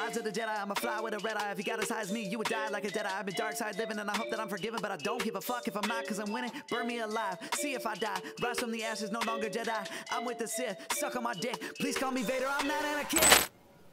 Eyes of the Jedi, I'm a fly with a red eye. If you got as high as me, you would die like a dead eye. I've been dark side living and I hope that I'm forgiven, but I don't give a fuck if I'm not, cause I'm winning. Burn me alive, see if I die. Rise from the ashes, no longer Jedi. I'm with the Sith, suck on my dick. Please call me Vader, I'm not Anakin.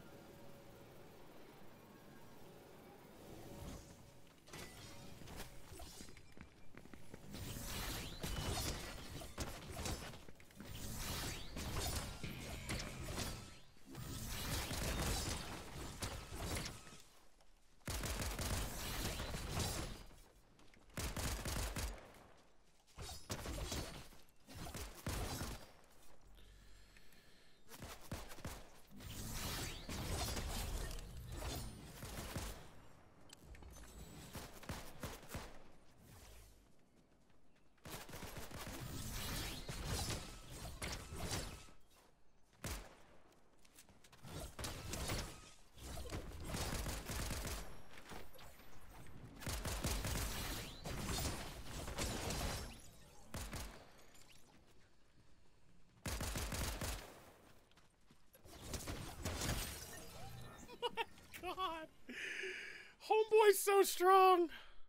God, homeboy's so strong.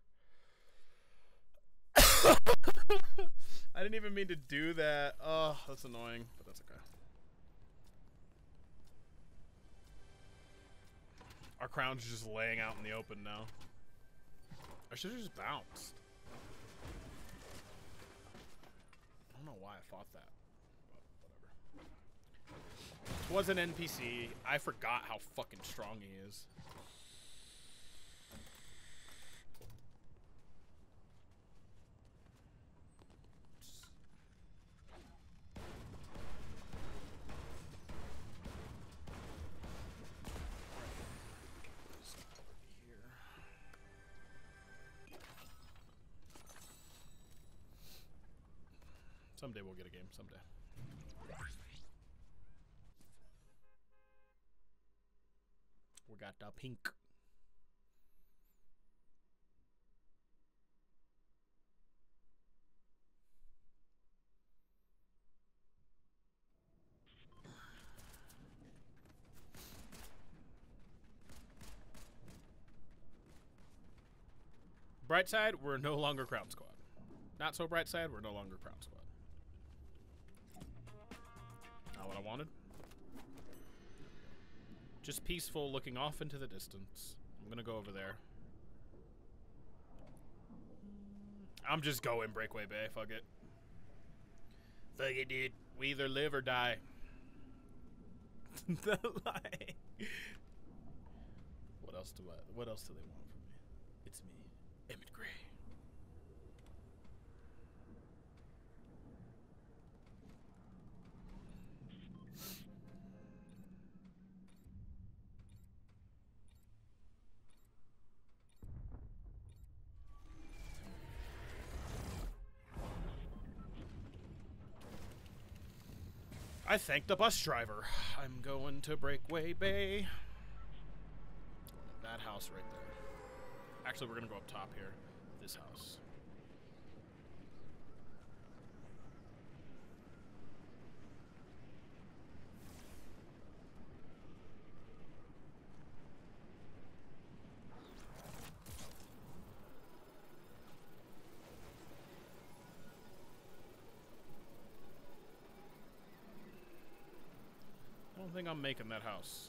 I didn't even mean to do that. Oh, that's annoying, but that's okay. Our crown's just laying out in the open now. I should have just bounced. I don't know why I thought that. Was an NPC. I forgot how fucking strong he is. Someday we'll get a game. Someday. We got the pink. Bright side, we're no longer Crown Squad. Not so bright side, we're no longer Crown Squad. Not what I wanted. Just peaceful, looking off into the distance. I'm gonna go over there. I'm just going Breakaway Bay, fuck it. Fuck it, dude. We either live or die. The lie. What else do they want from me? It's me, Emmett Gray. I thank the bus driver. I'm going to Breakaway Bay. That house right there. Actually, we're gonna go up top here. This house. I don't think I'm making that house.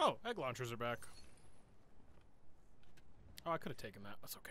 Oh, egg launchers are back. Oh, I could have taken that. That's okay.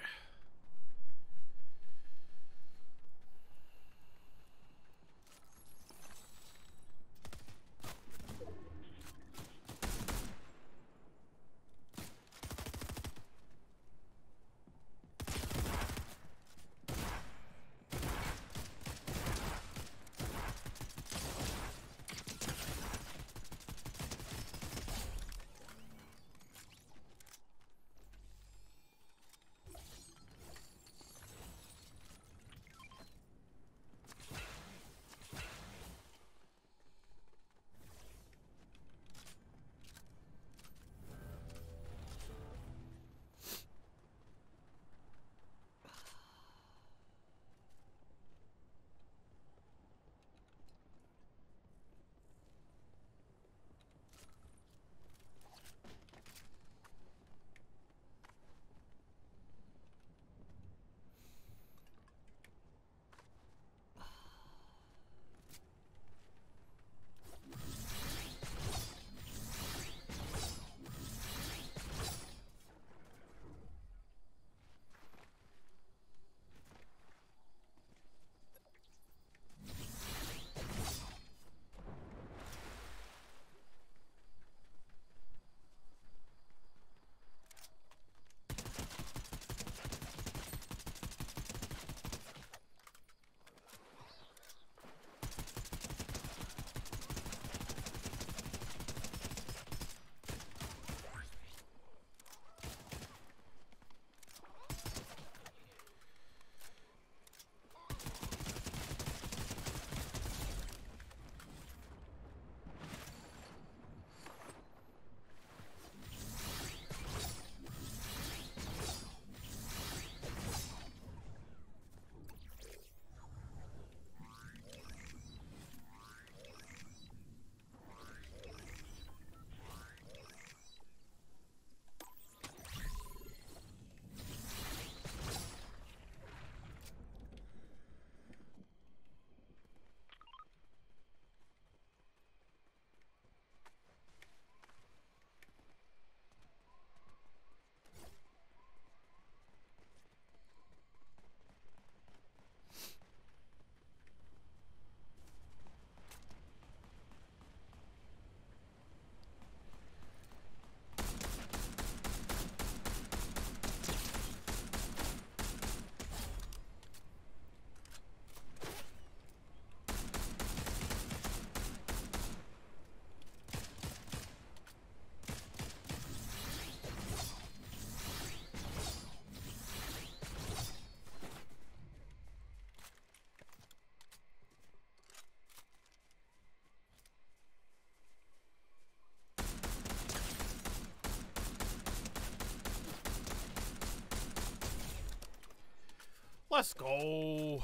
Let's go.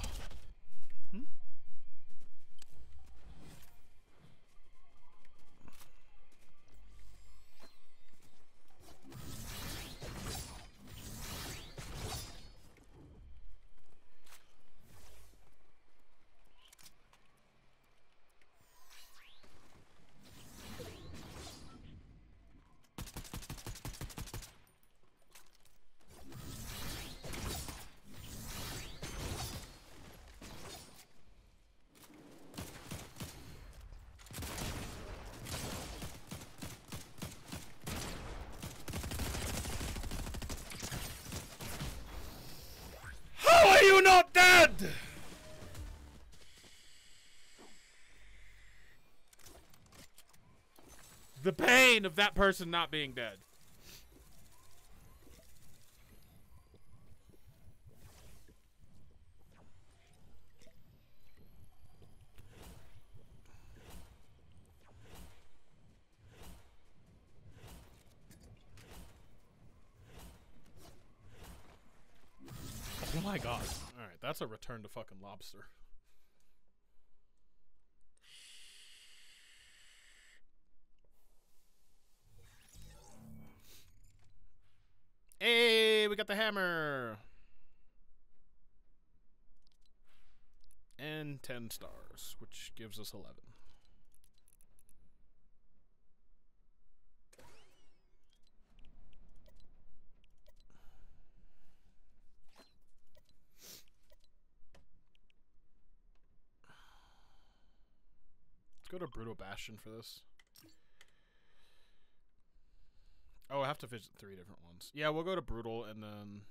Hmm? How are you not dead? The pain of that person not being dead. Oh my god. Alright, that's a return to fucking lobster. Hey, we got the hammer. And 10 stars, which gives us 11. Go to Brutal Bastion for this. Oh, I have to visit 3 different ones. Yeah, we'll go to Brutal and then...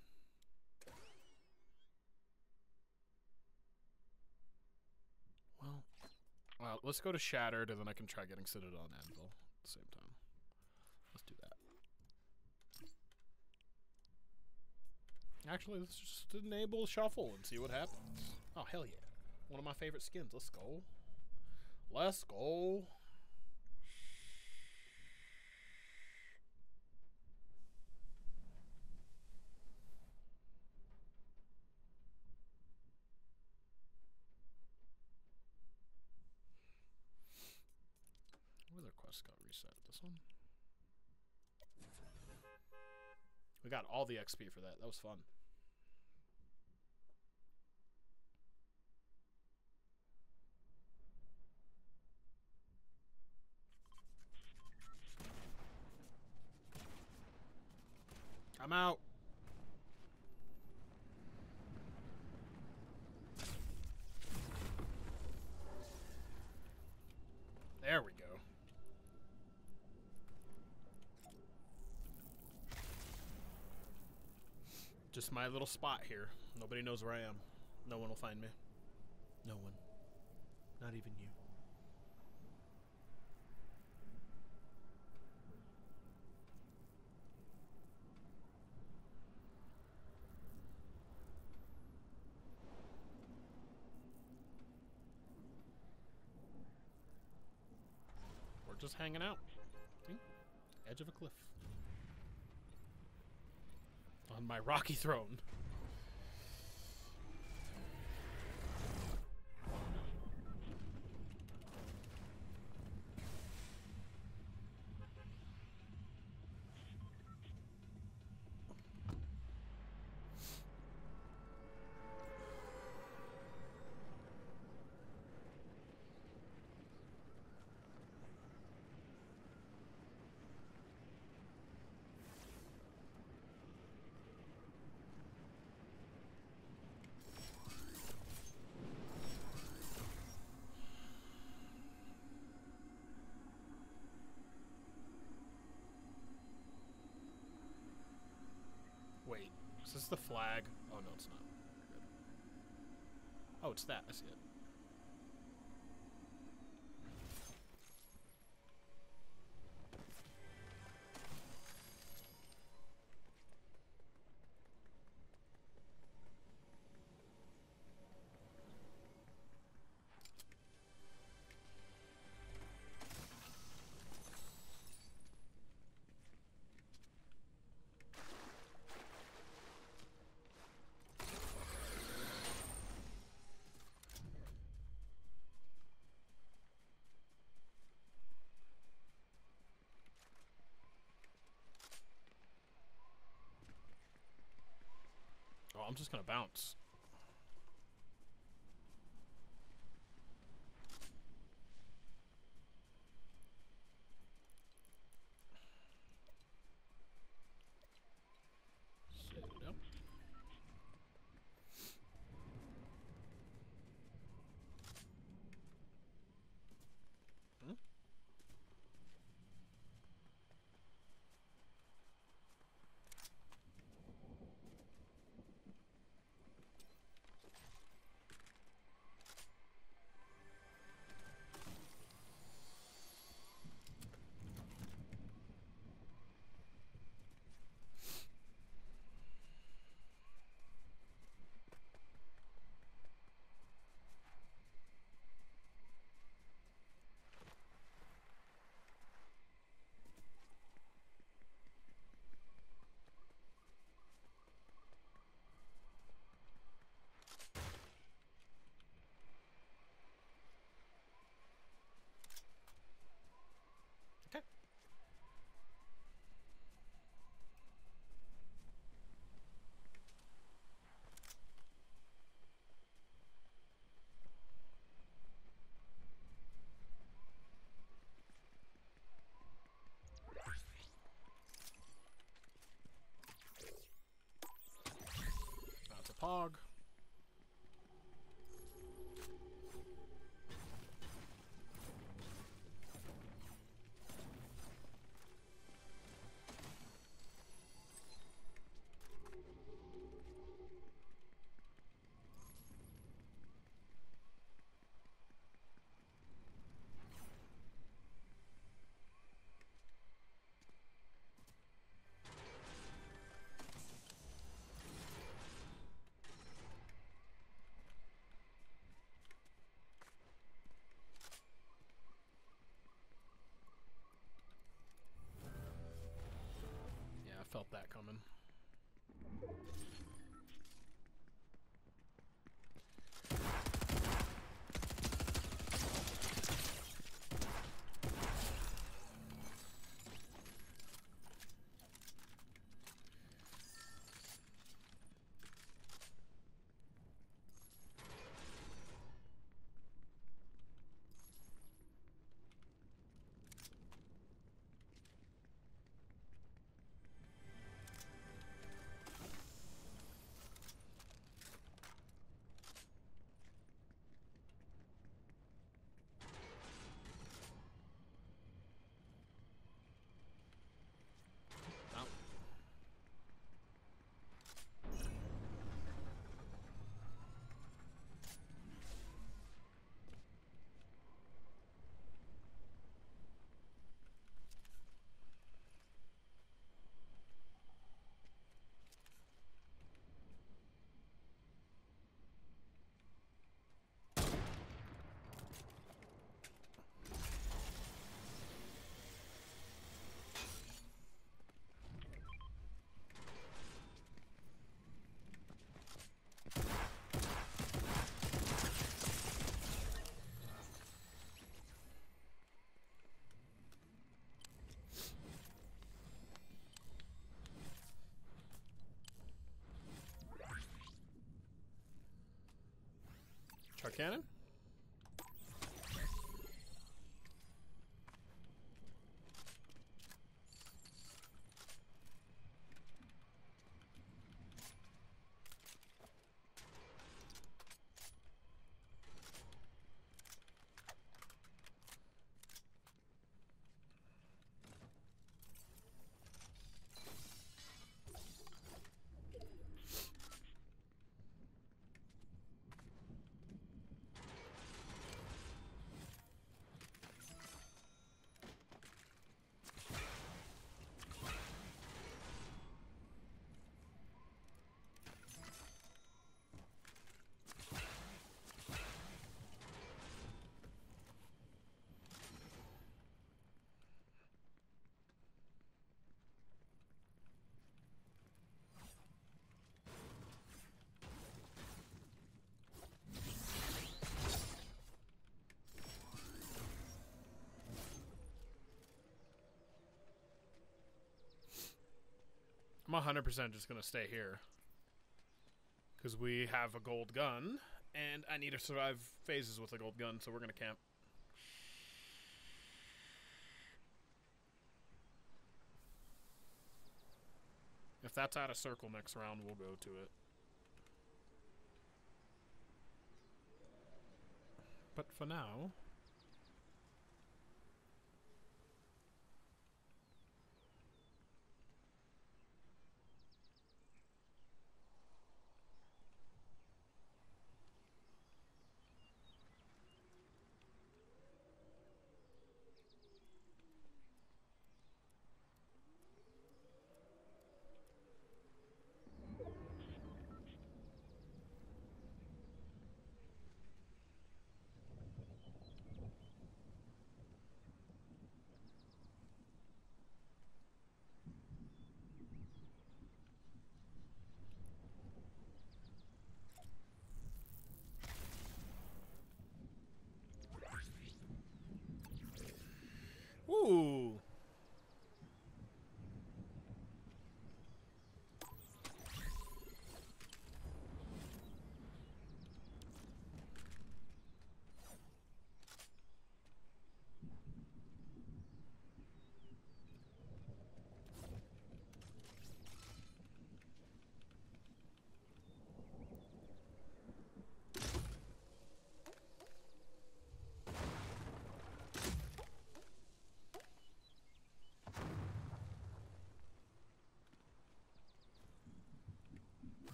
Well, let's go to Shattered and then I can try getting Citadel and Anvil at the same time. Let's do that. Actually, let's just enable Shuffle and see what happens. Oh, hell yeah. One of my favorite skins. Let's go. Let's go. What other quest got reset? This one? We got all the XP for that. That was fun. I'm out. There we go. Just my little spot here. Nobody knows where I am. No one will find me. No one. Not even you. We're just hanging out. See? Edge of a cliff. On my rocky throne. Wait, is this the flag? Oh, no, it's not. Good. Oh, it's that. I see it. Oh, I'm just gonna bounce. Pseudo. Hmm? felt that coming. Char cannon? I'm 100% just gonna stay here. Because we have a gold gun, and I need to survive phases with a gold gun, so we're gonna camp. If that's out of circle next round, we'll go to it. But for now...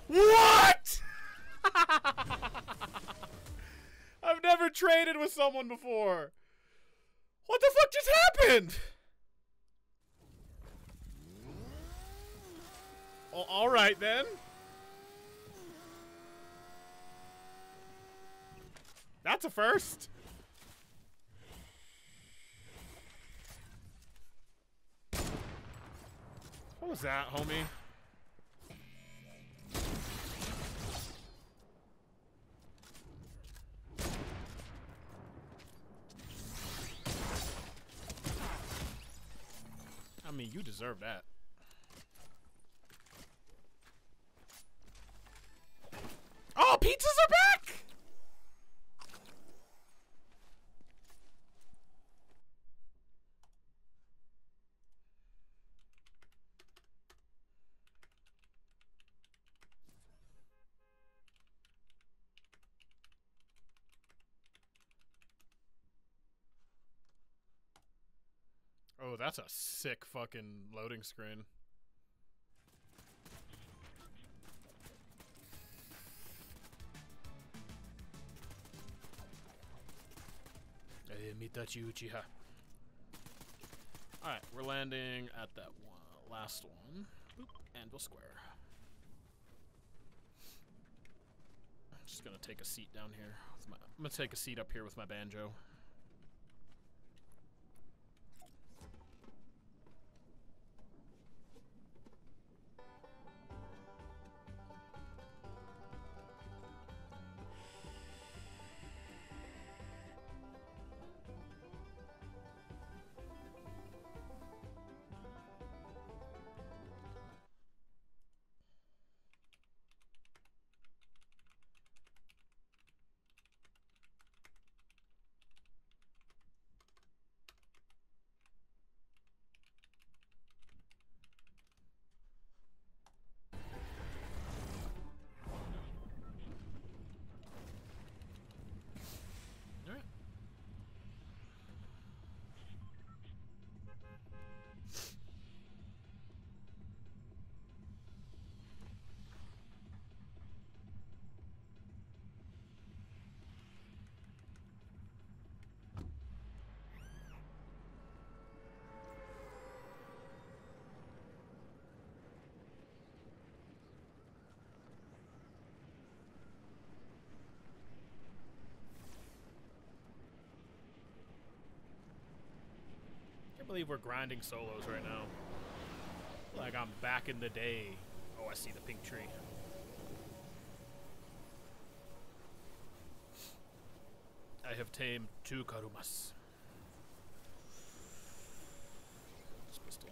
What? I've never traded with someone before. What the fuck just happened? Oh, all right then. That's a first. What was that, homie? I mean, you deserve that. Oh, pizzas are back! Oh, that's a sick fucking loading screen. Mitachi Uchiha. Alright, we're landing at that one, last one. Boop, Anvil Square. I'm just gonna take a seat down here. I'm gonna take a seat up here with my banjo. I believe we're grinding solos right now. Like I'm back in the day. Oh, I see the pink tree. I have tamed 2 Karumas. This pistol.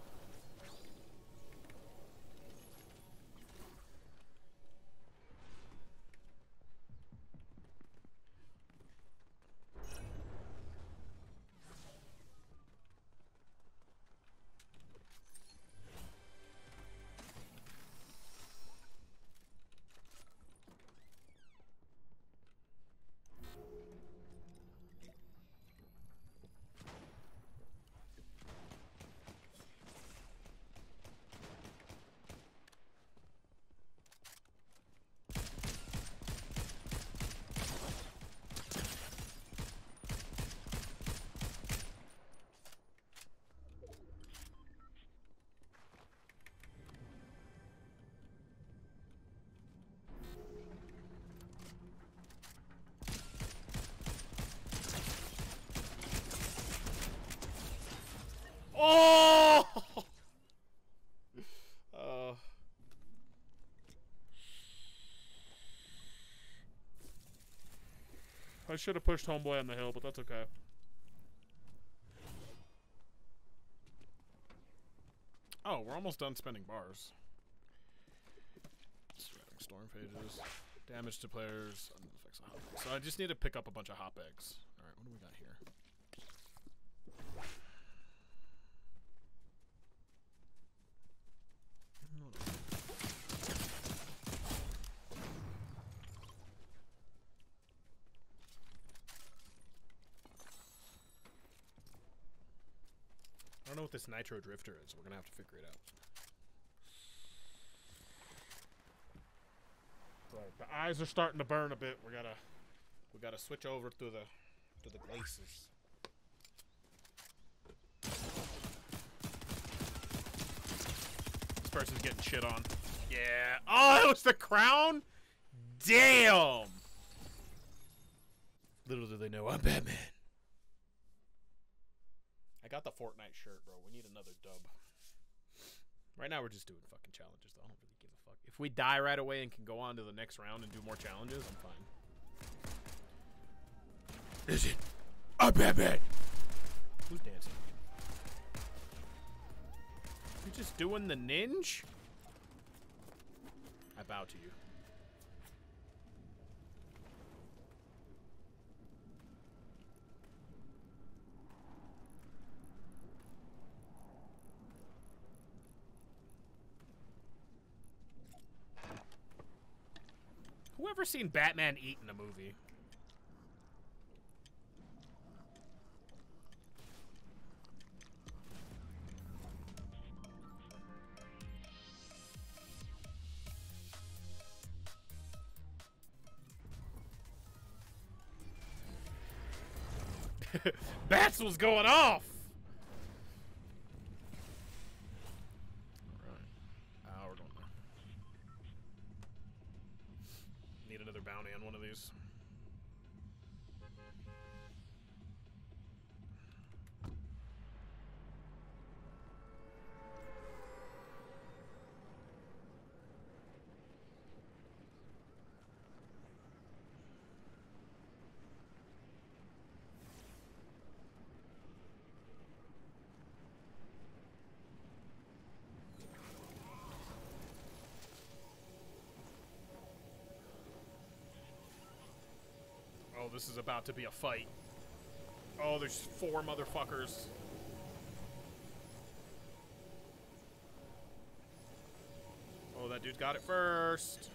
Oh! I should have pushed Homeboy on the hill, but that's okay. Oh, we're almost done spending bars. Storm phases. Damage to players. So I just need to pick up a bunch of hop eggs. Alright, what do we got here? I don't know what this Nitro Drifter is. We're gonna have to figure it out. Right. The eyes are starting to burn a bit. We gotta switch over to the glasses. This person's getting shit on. Yeah. Oh, it was the crown? Damn! Little do they know I'm Batman. I got the Fortnite shirt, bro. We need another dub. Right now we're just doing fucking challenges, though. I don't really give a fuck. If we die right away and can go on to the next round and do more challenges, I'm fine. Is it a Batman? Who's dancing? You just doing the ninja? I bow to you. Whoever seen Batman eat in a movie? Bats was going off! Alright. We're going there. Need another bounty on one of these. Oh, this is about to be a fight. Oh, there's 4 motherfuckers. Oh, that dude got it first.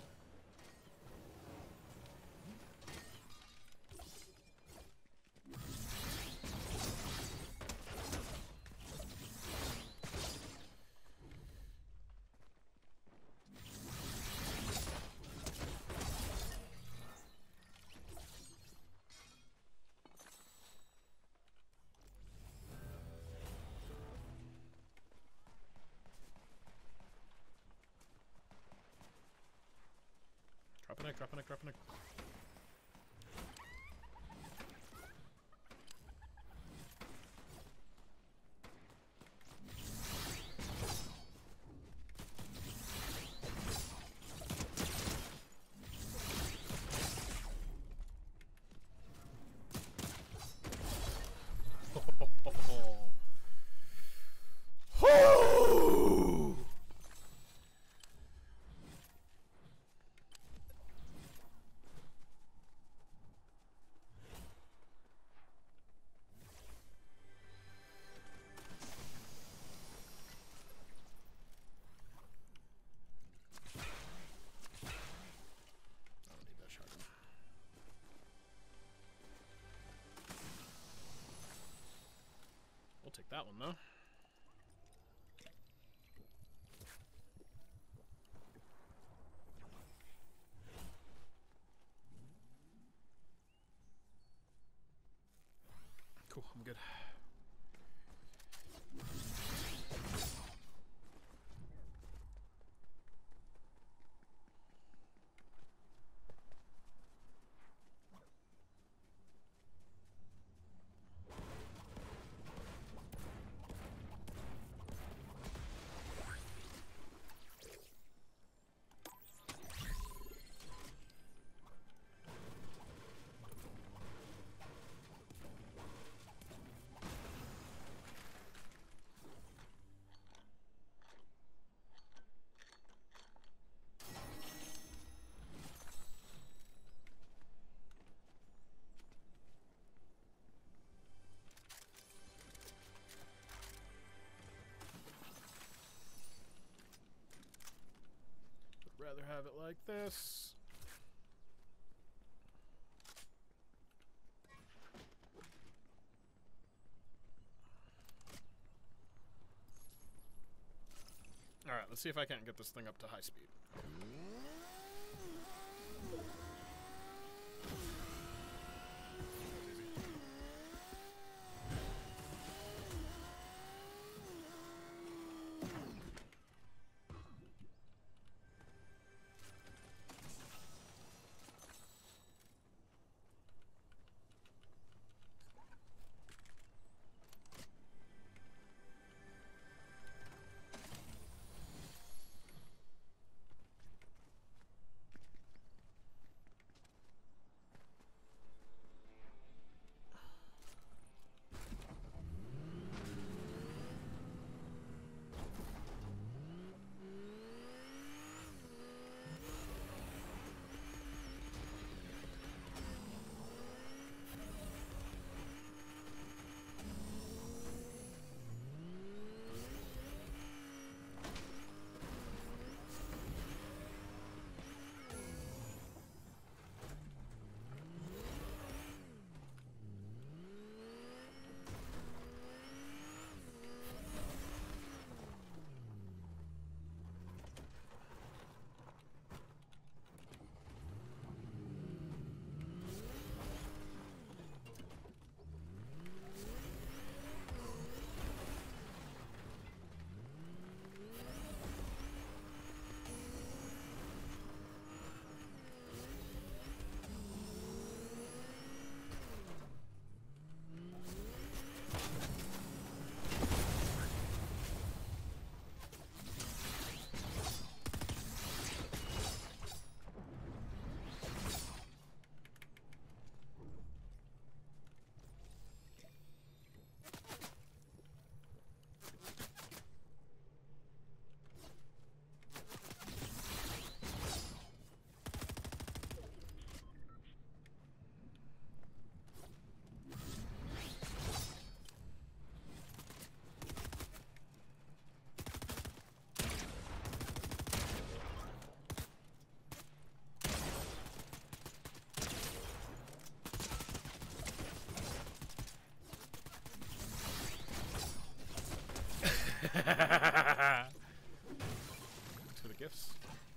Drop a neck. We'll take that one, though. Cool, I'm good. Rather have it like this. Alright, let's see if I can't get this thing up to high speed. For the gifts.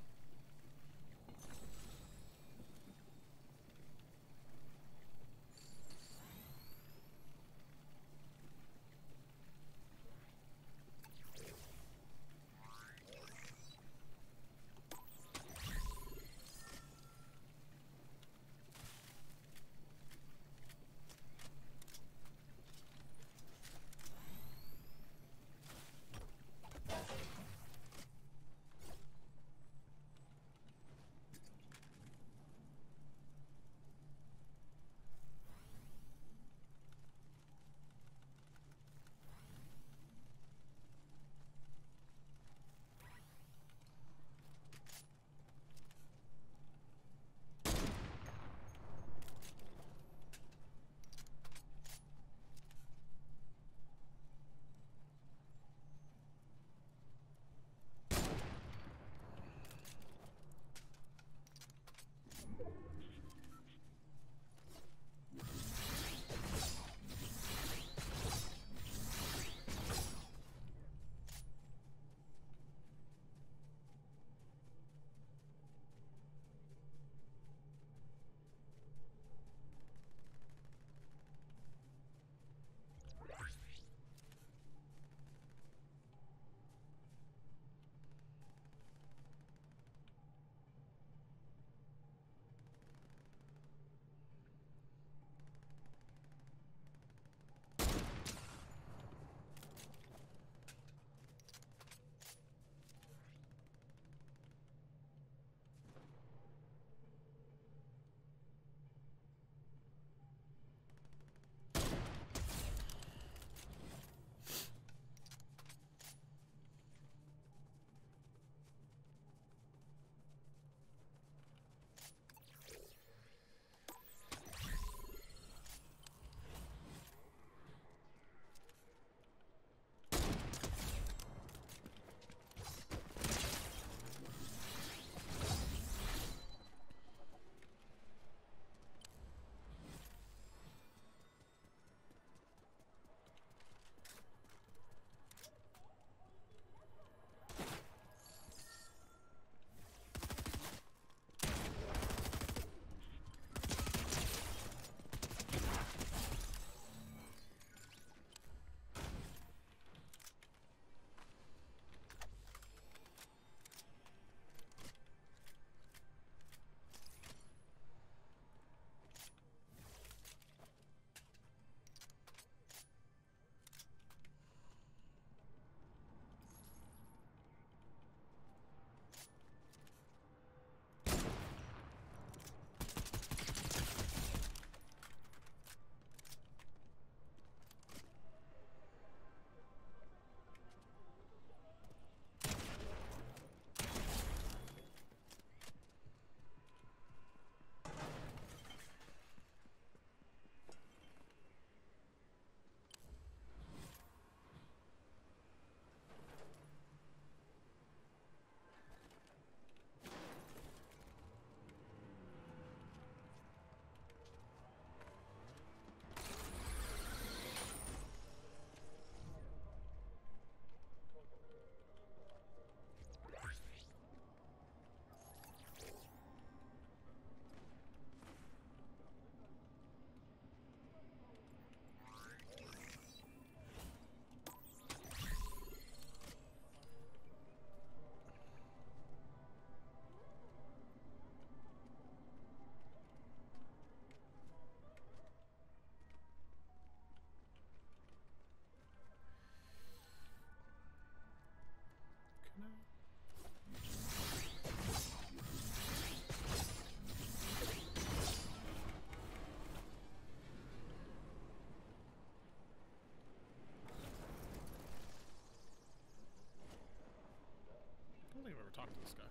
talk to this guy.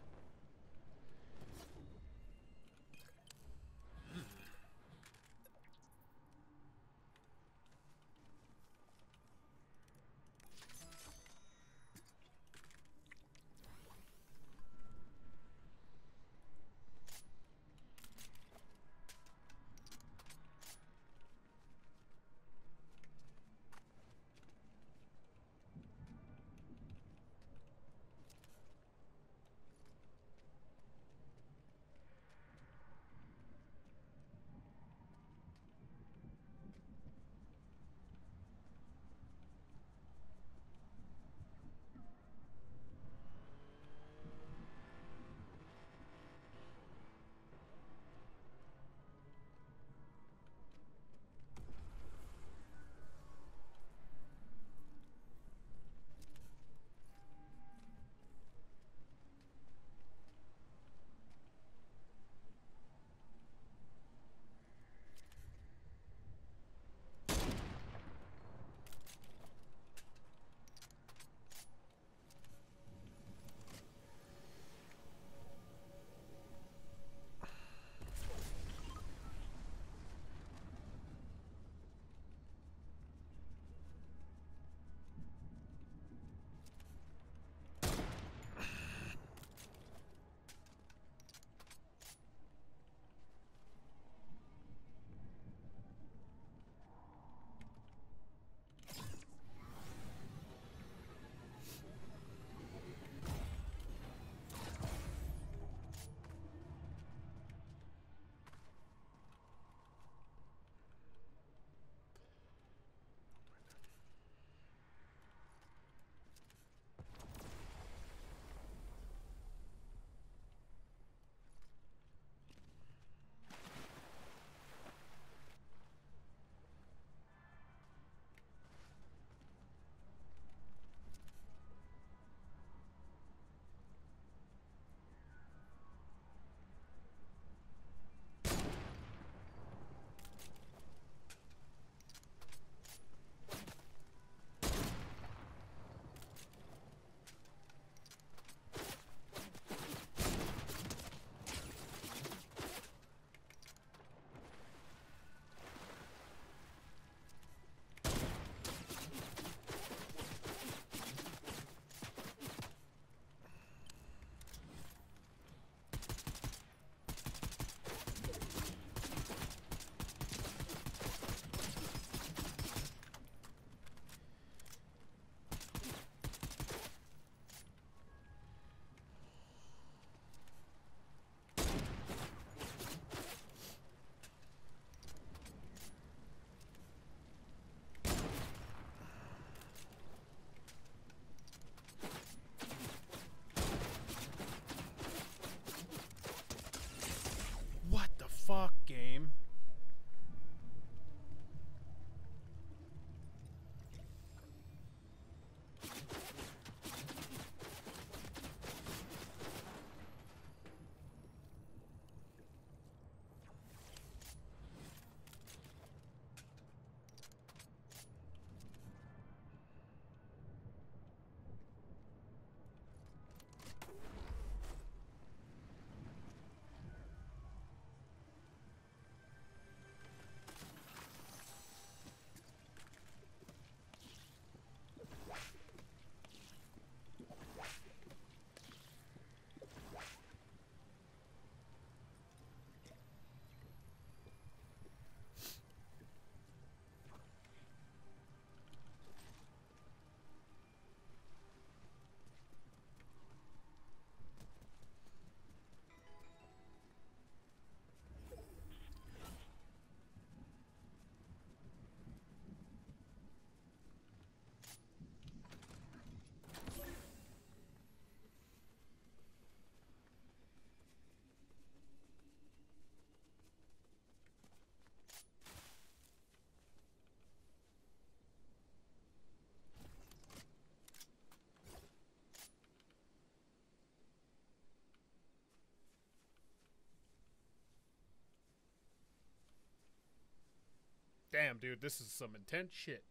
Damn, dude, this is some intense shit.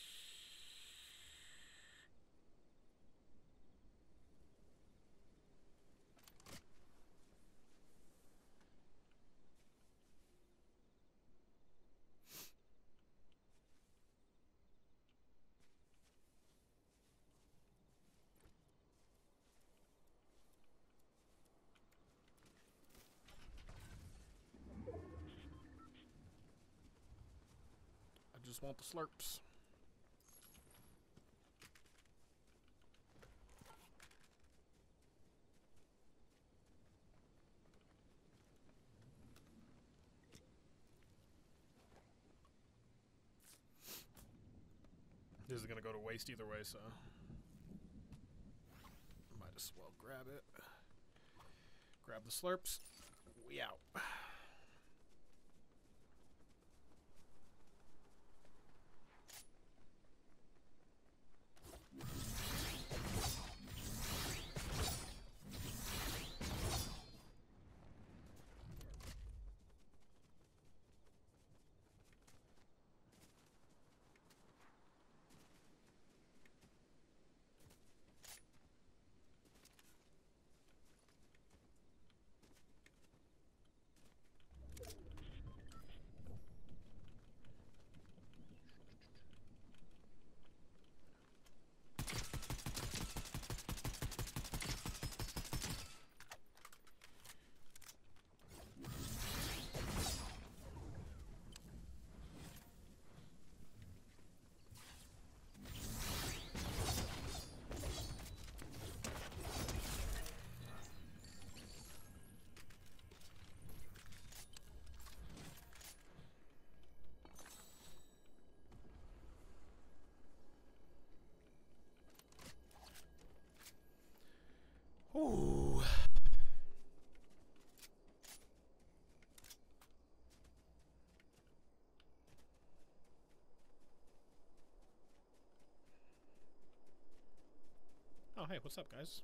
I just want the slurps. This is gonna go to waste either way, so might as well grab it. Grab the slurps. We out. Ooh. Oh, hey, what's up, guys?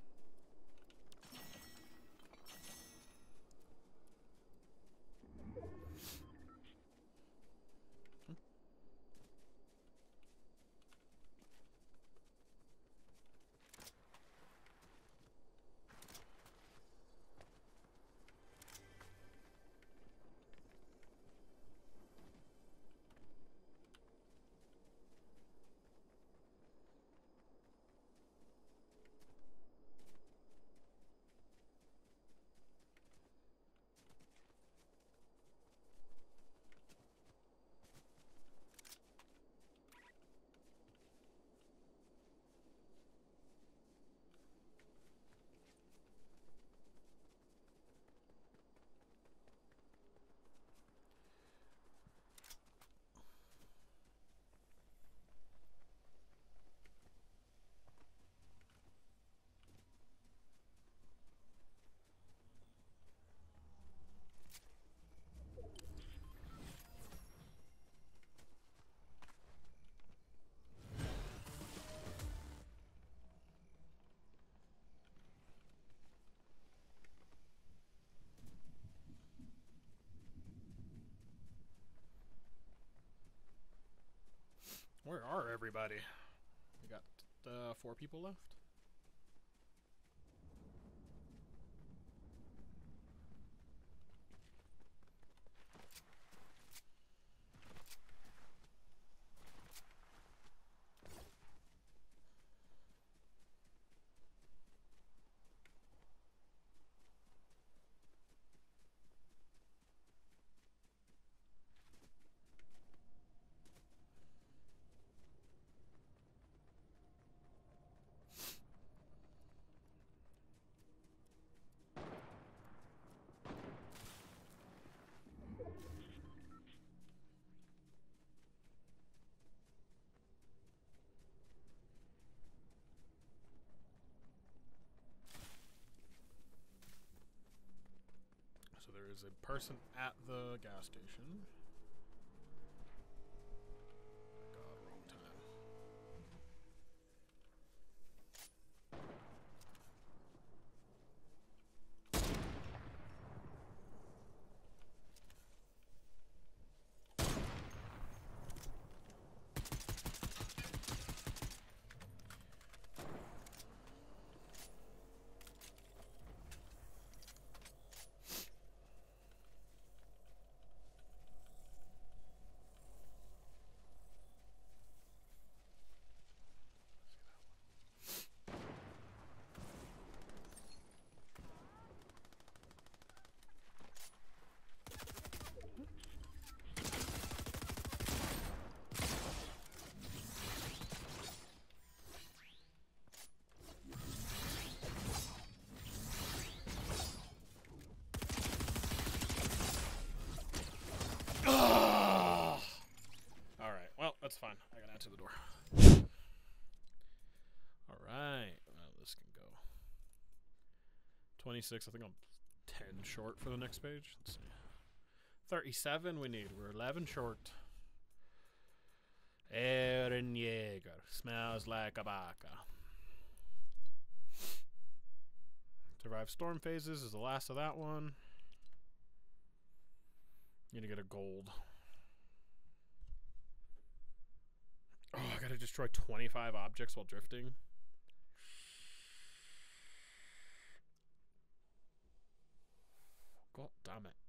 Where are everybody? We got 4 people left. So there is a person at the gas station. God, wrong time. 26. I think I'm 10 short for the next page. Let's see. 37 we need. We're 11 short. Eren Yeager. Smells like a baka. Survive storm phases is the last of that one. You're gonna get a gold. Oh, I gotta destroy 25 objects while drifting. God damn it.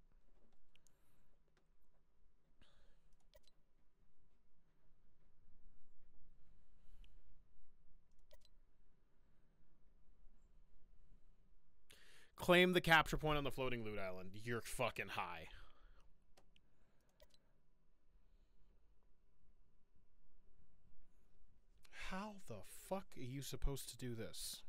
Claim the capture point on the floating loot island. You're fucking high. How the fuck are you supposed to do this?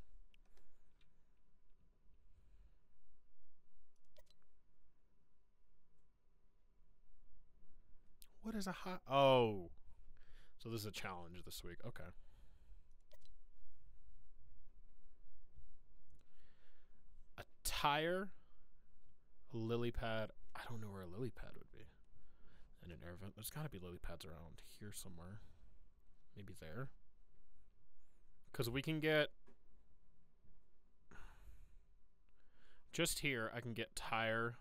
What is a high? Oh. So this is a challenge this week. Okay. A tire, a lily pad. I don't know where a lily pad would be. And an air vent. There's got to be lily pads around here somewhere. Maybe there. Because we can get... Just here, I can get tire.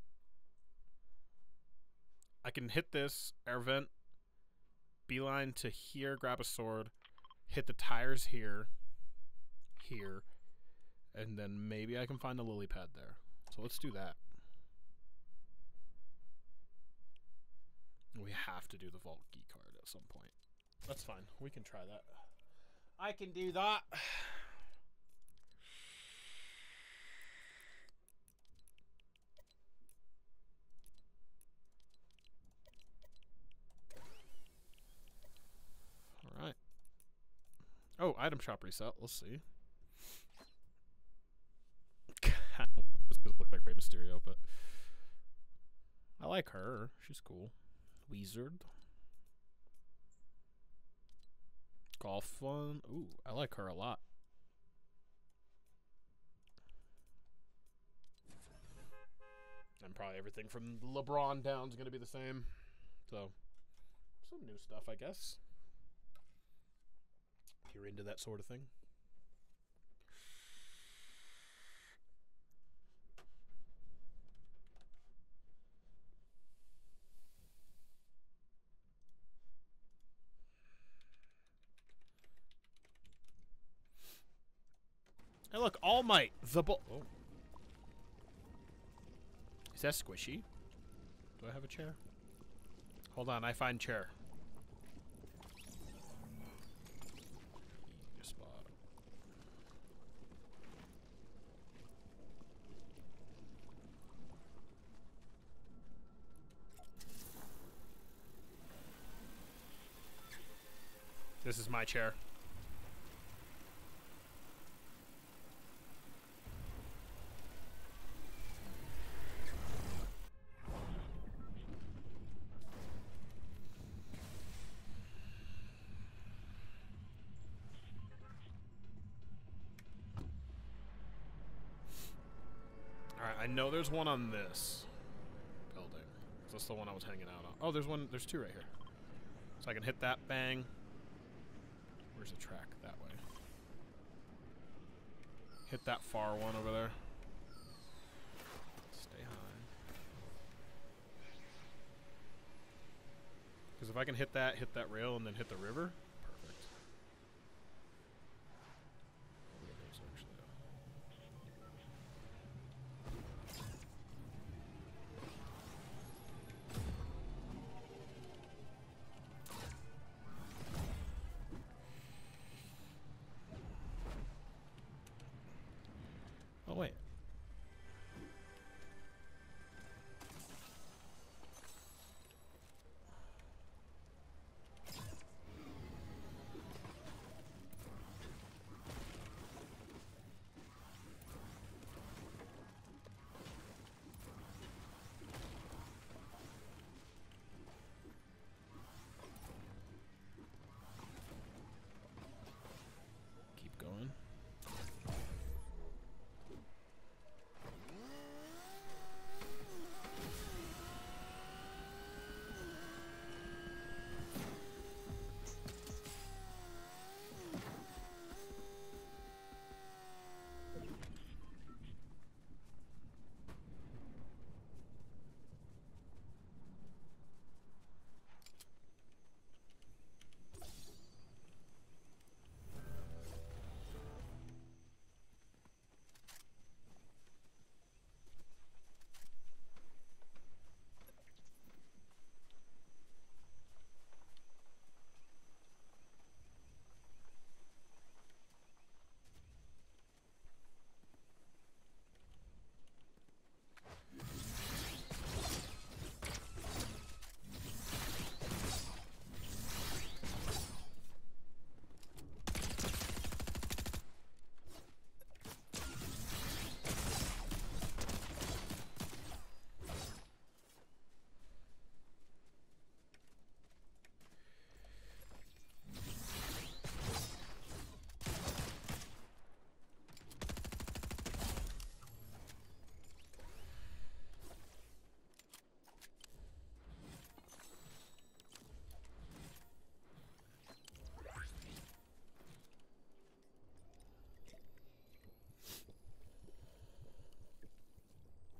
I can hit this air vent. Beeline to here, grab a sword. Hit the tires here. Here. And then maybe I can find a lily pad there. So let's do that. We have to do the Vault key card at some point. That's fine. We can try that. I can do that. All right. Oh, item shop reset. Let's see. This could look like Rey Mysterio, but I like her. She's cool. Wizard. Golf fun. Ooh, I like her a lot. And probably everything from LeBron down is going to be the same. So, some new stuff, I guess. If you're into that sort of thing. Hey, look, All Might, the bull. Oh. Is that squishy? Do I have a chair? Hold on, I find chair. Easy spot. This is my chair. I know there's one on this building. That's the one I was hanging out on. Oh, there's one. There's two right here. So I can hit that, bang. Where's the track? That way. Hit that far one over there. Stay high. Because if I can hit that rail, and then hit the river, perfect. Oh, wait.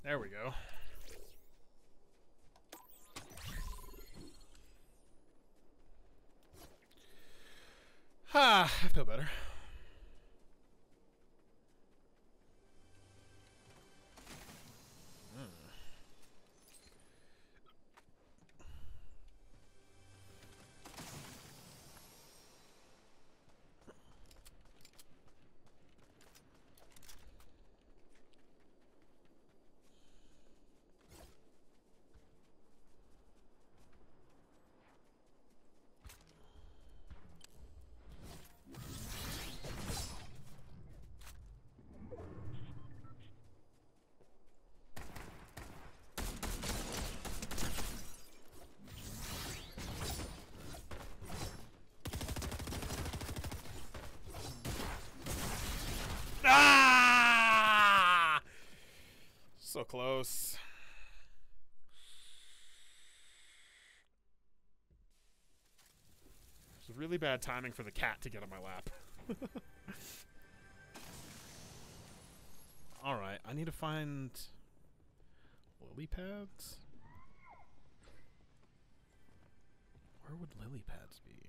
There we go. Ah, I feel better. Ah! So close. It's really bad timing for the cat to get on my lap. Alright, I need to find lily pads. Where would lily pads be?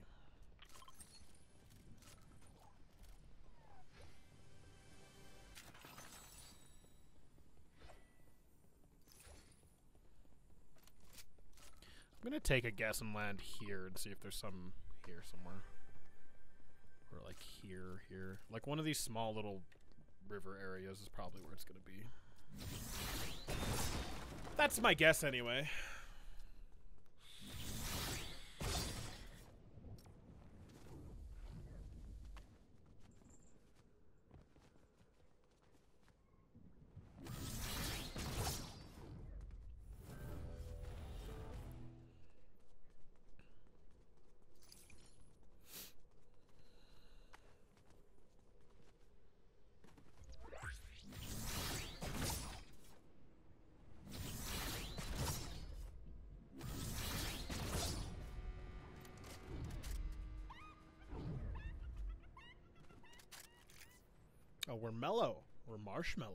I'm gonna take a guess and land here and see if there's some here somewhere. Or like here. Like one of these small little river areas is probably where it's gonna be. That's my guess anyway. Oh, we're mellow. We're marshmallow.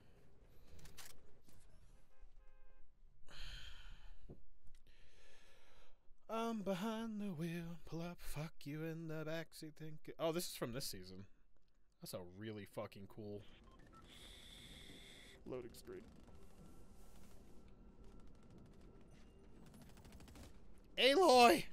I'm behind the wheel, pull up, fuck you in the backseat. Oh, this is from this season. That's a really fucking cool loading screen. Aloy!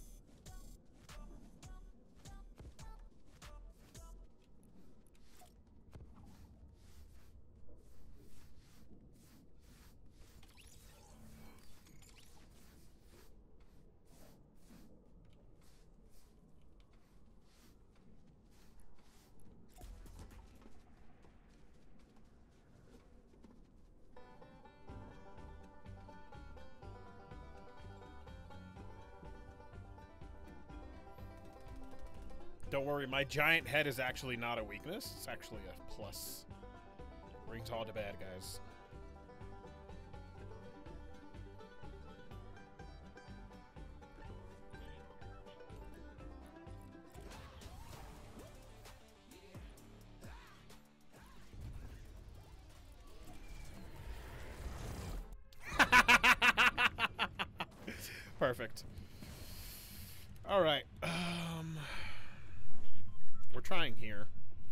Don't worry, my giant head is actually not a weakness. It's actually a plus. Brings all to bad, guys. Perfect. All right. We're trying here.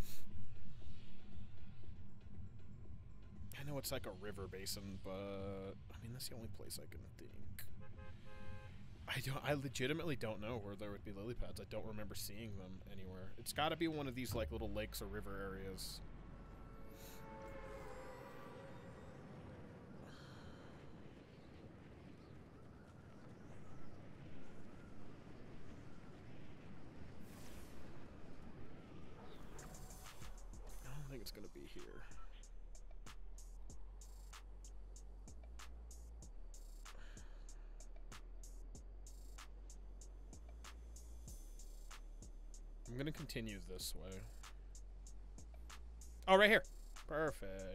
I know it's like a river basin, but I mean that's the only place I can think. I legitimately don't know where there would be lily pads. I don't remember seeing them anywhere. It's got to be one of these like little lakes or river areas. I don't think it's gonna be here. I'm gonna continue this way. Oh, right here. Perfect.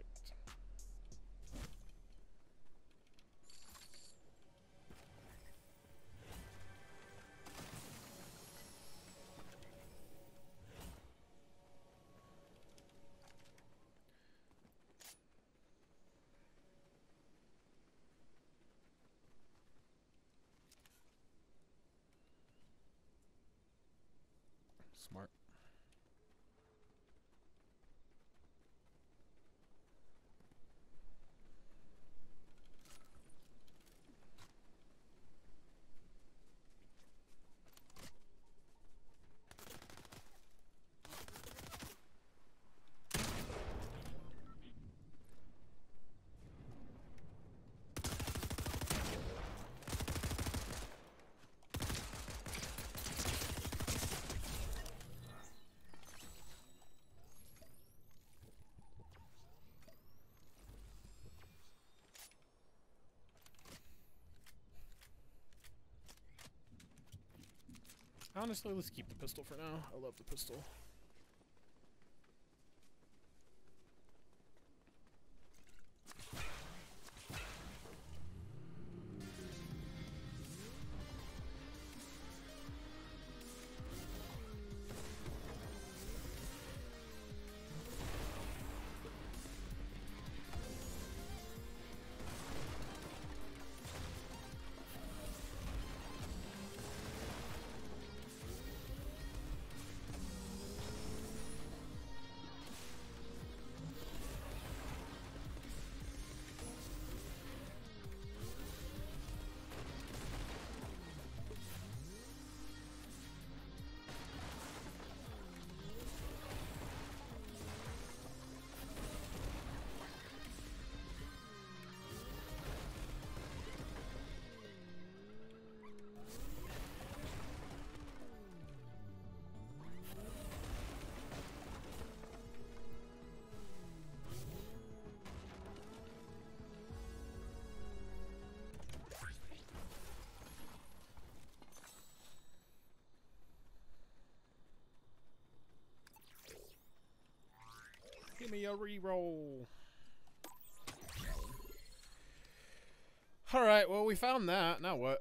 Smart. Honestly, let's keep the pistol for now. I love the pistol. Give me a reroll. Alright, well, we found that. Now what?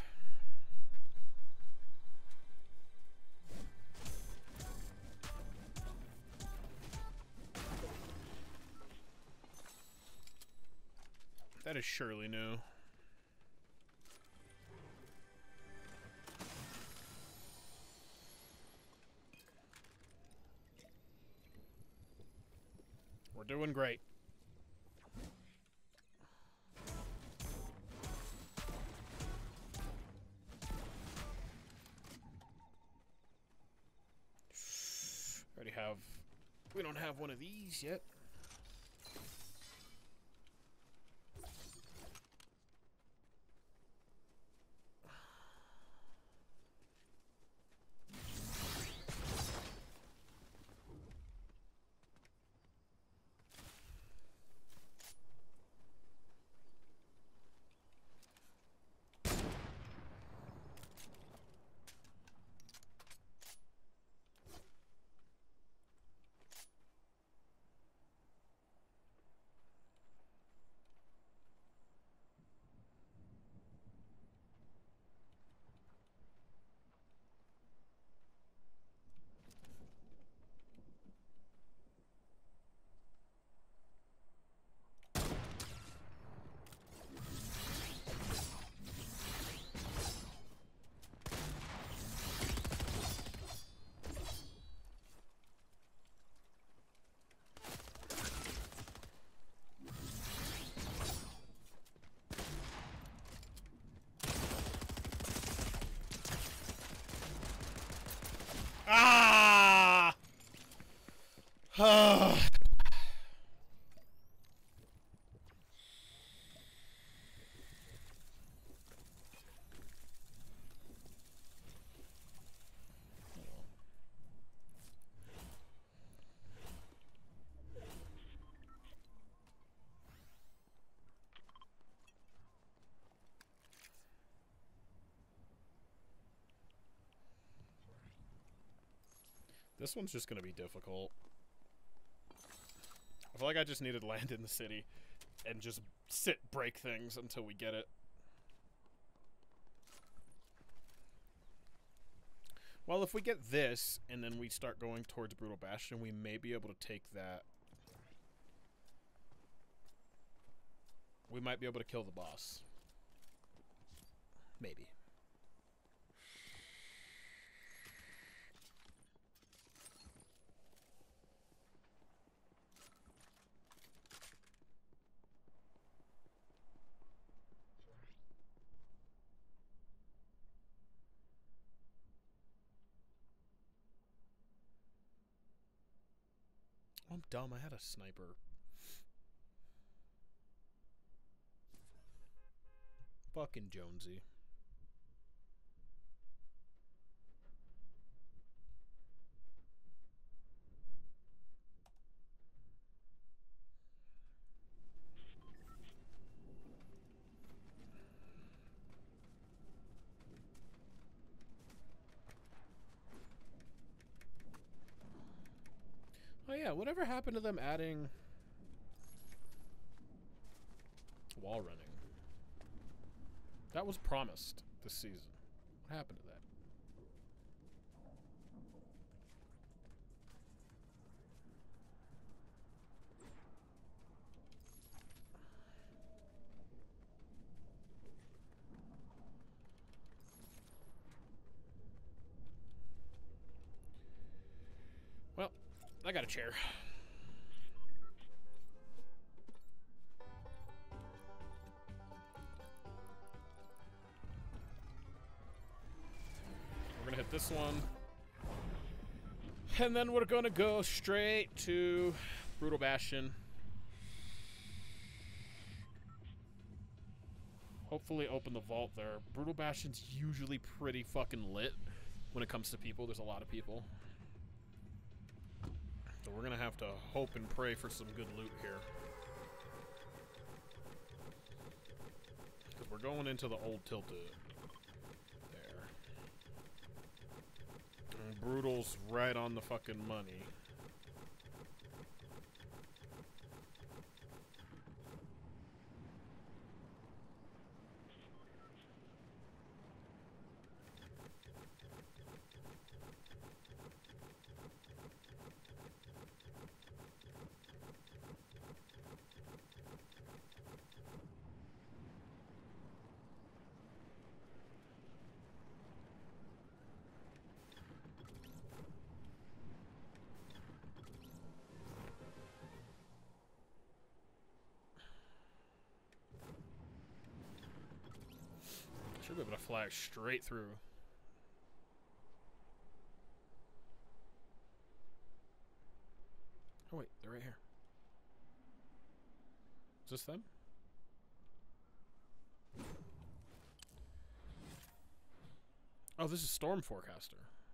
That is surely new. We're doing great. Already have... We don't have one of these yet. Ah! This one's just gonna be difficult. I feel like I just needed to land in the city and just break things until we get it. Well, if we get this, and then we start going towards Brutal Bastion, we may be able to take that. We might be able to kill the boss. Maybe. I'm dumb. I had a sniper. Fucking Jonesy. Oh yeah, whatever happened to them adding wall running? That was promised this season. What happened to that? Well, I got a chair. We're gonna hit this one. And then we're gonna go straight to Brutal Bastion. Hopefully open the vault there. Brutal Bastion's usually pretty fucking lit when it comes to people. There's a lot of people. So we're gonna have to hope and pray for some good loot here. Because we're going into the old Tilted. There. And Brutal's right on the fucking money. Should be able to fly straight through. Oh wait, they're right here. Is this them? Oh, this is Storm Forecaster.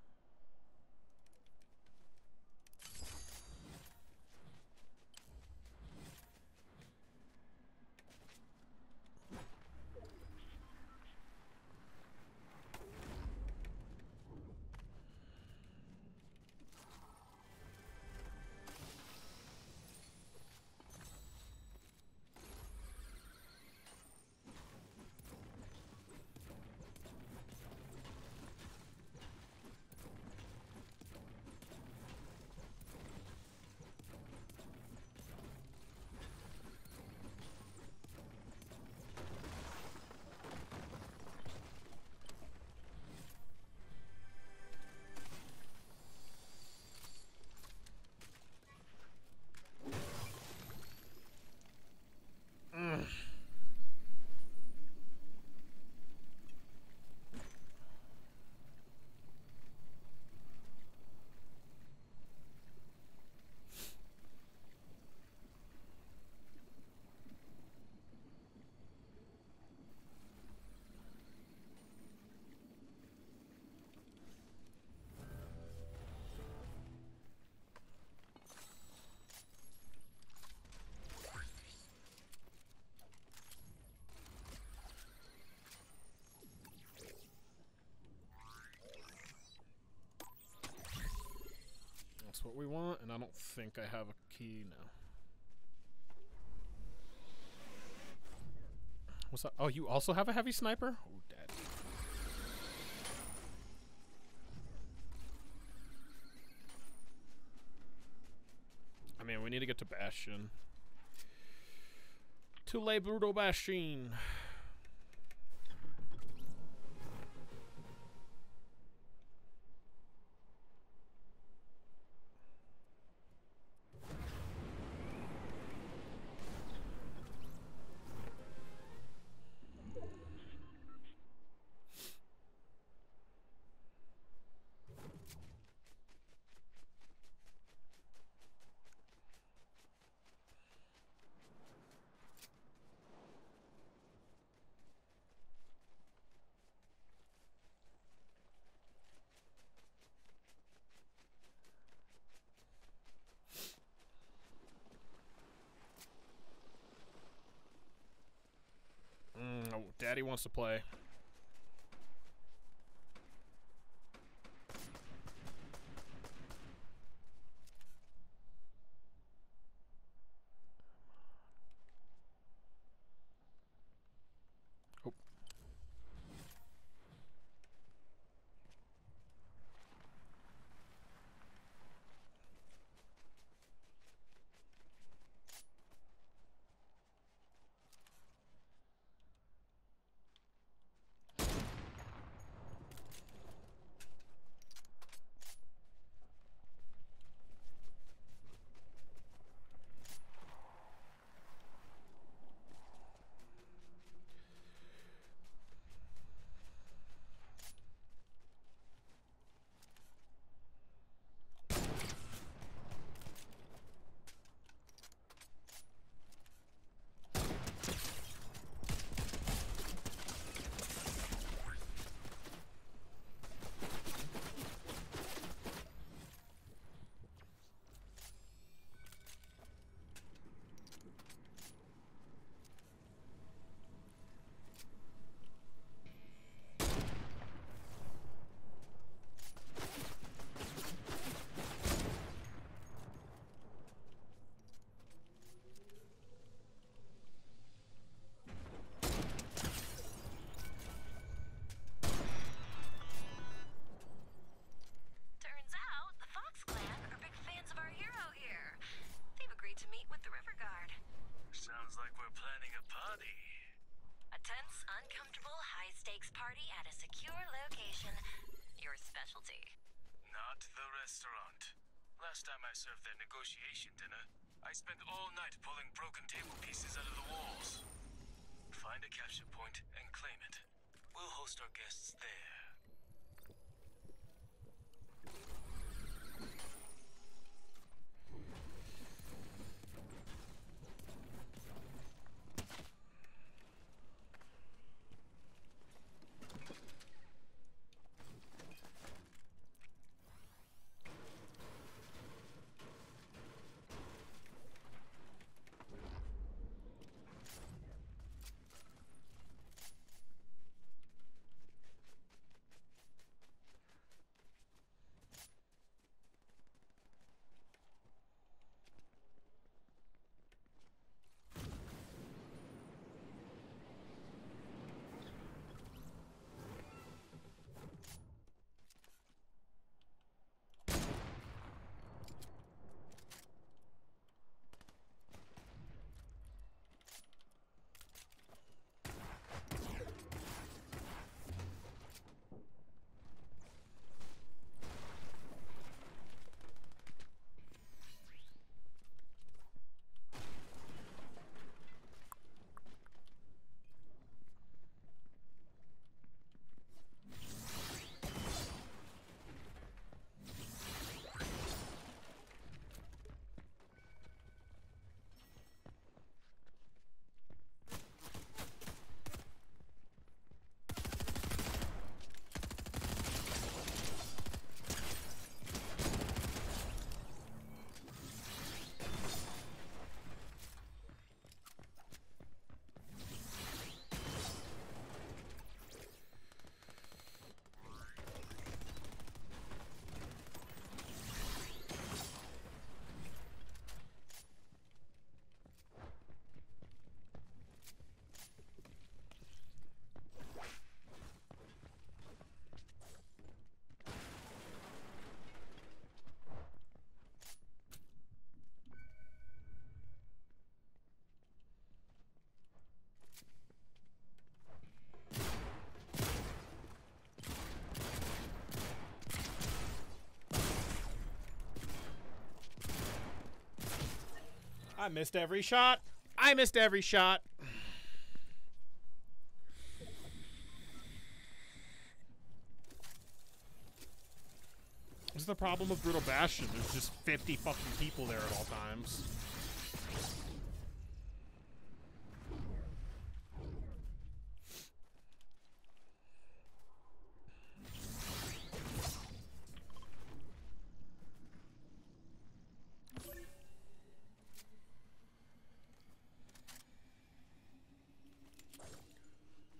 That's what we want, and I don't think I have a key now. What's that? Oh, you also have a heavy sniper? Oh, daddy. I mean, we need to get to Bastion. To Le Brutal Bastion. Daddy wants to play. Last time I served their negotiation dinner, I spent all night pulling broken table pieces out of the walls. Find a capture point and claim it. We'll host our guests there. I missed every shot. I missed every shot. This is the problem with Brutal Bastion. There's just 50 fucking people there at all times.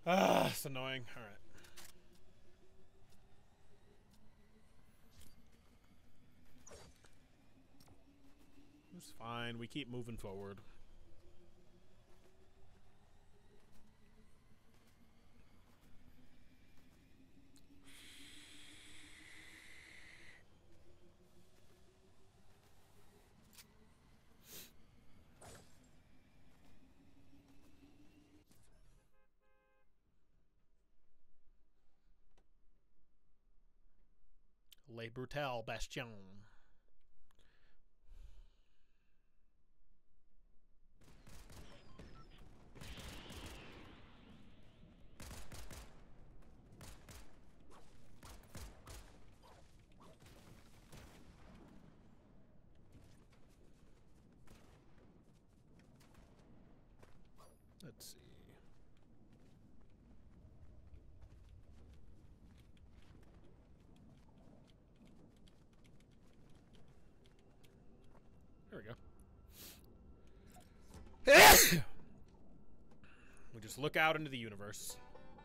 Ah, it's annoying. All right. It's fine. We keep moving forward. Le Brutal Bastion. Let's see. There we go. We just look out into the universe.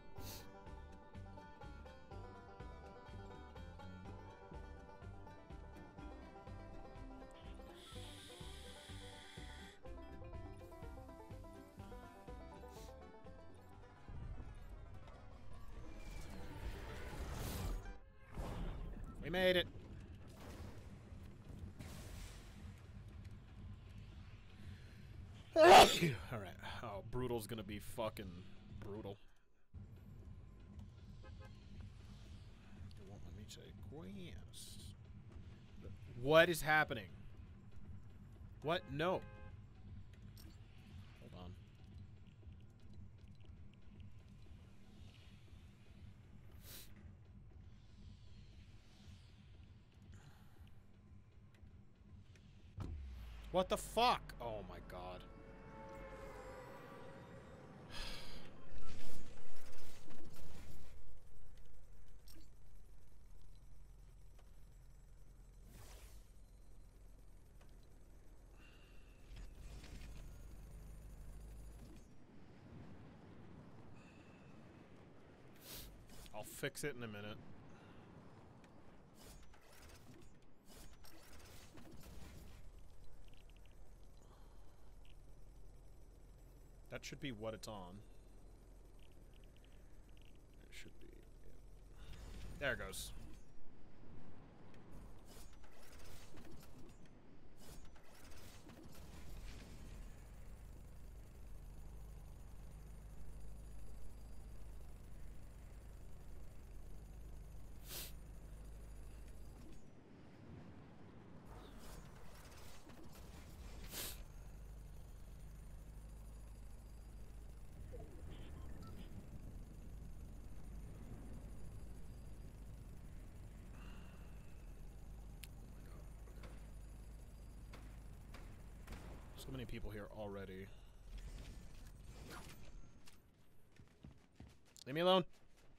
We made it. Alright. Oh, brutal's gonna be fucking brutal. It won't let me say quest. What is happening? What? No. Hold on. What the fuck? Oh my god. I'll fix it in a minute. That should be what it's on. It should be. Yeah. There it goes. So many people here already. Leave me alone.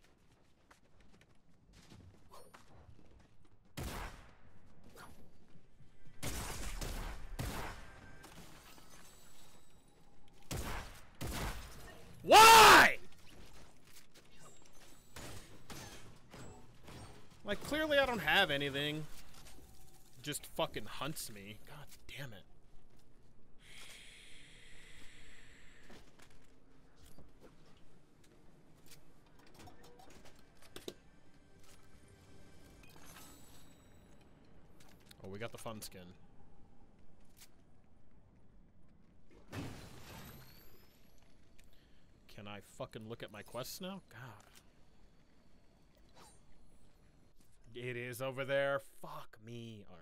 Why? Like, clearly I don't have anything. Just fucking hunts me. God damn it. Oh, we got the fun skin. Can I fucking look at my quests now? God. It is over there. Fuck me. Alright.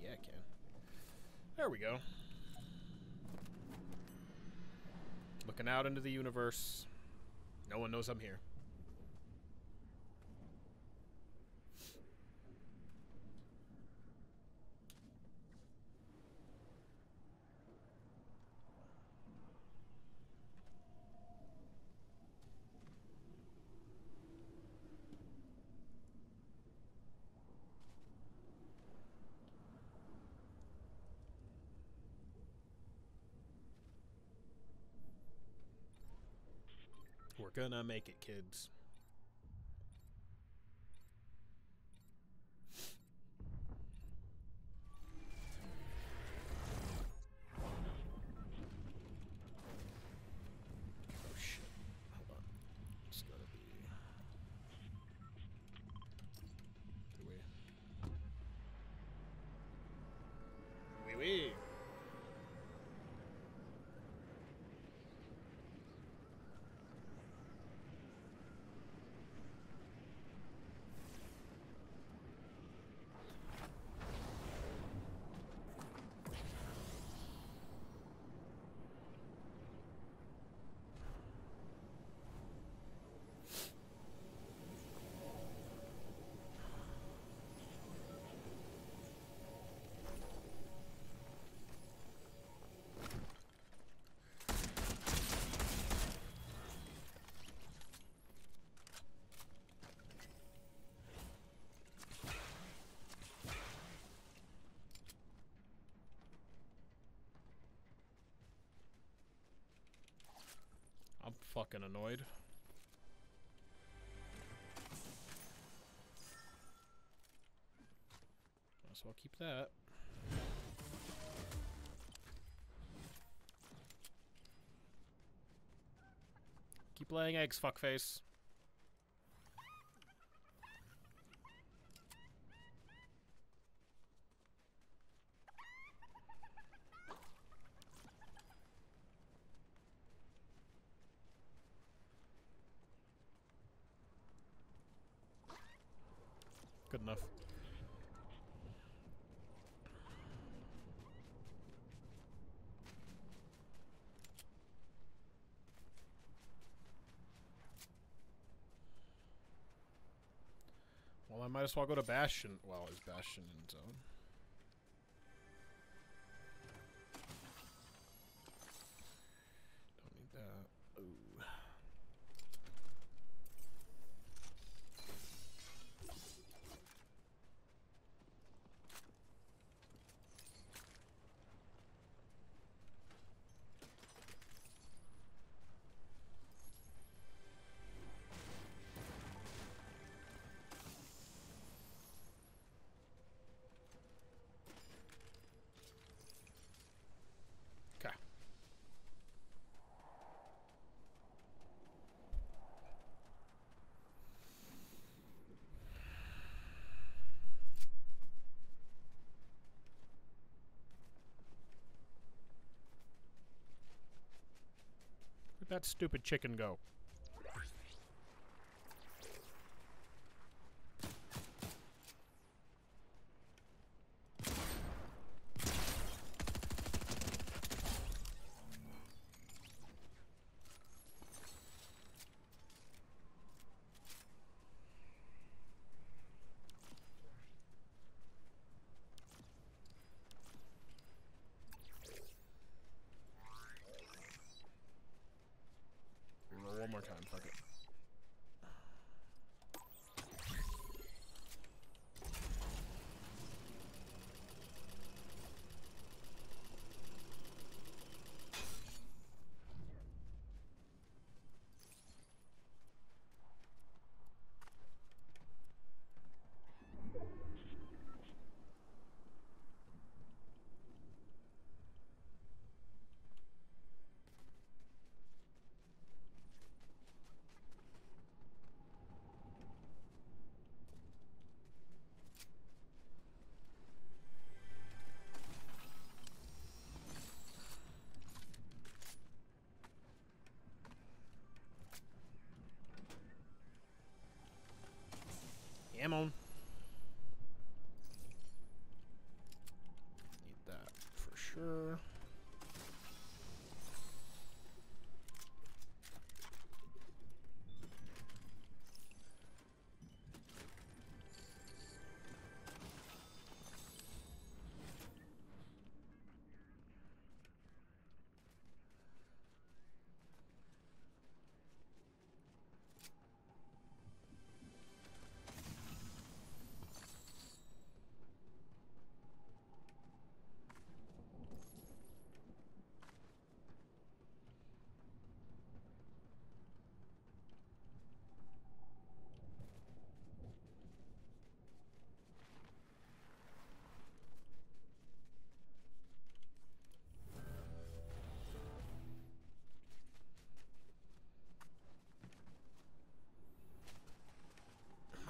Yeah, I can. There we go. Looking out into the universe. No one knows I'm here. We're gonna make it, kids. Oh shit. Hold on. It's gotta be... Wee wee. I'm fucking annoyed. Might as well keep that. Keep laying eggs, fuckface. Good enough. Well, I might as well go to Bastion. Well, is Bastion in zone? Don't need that. Ooh. Where'd that stupid chicken go? Roll one more time, fuck it. Ammo.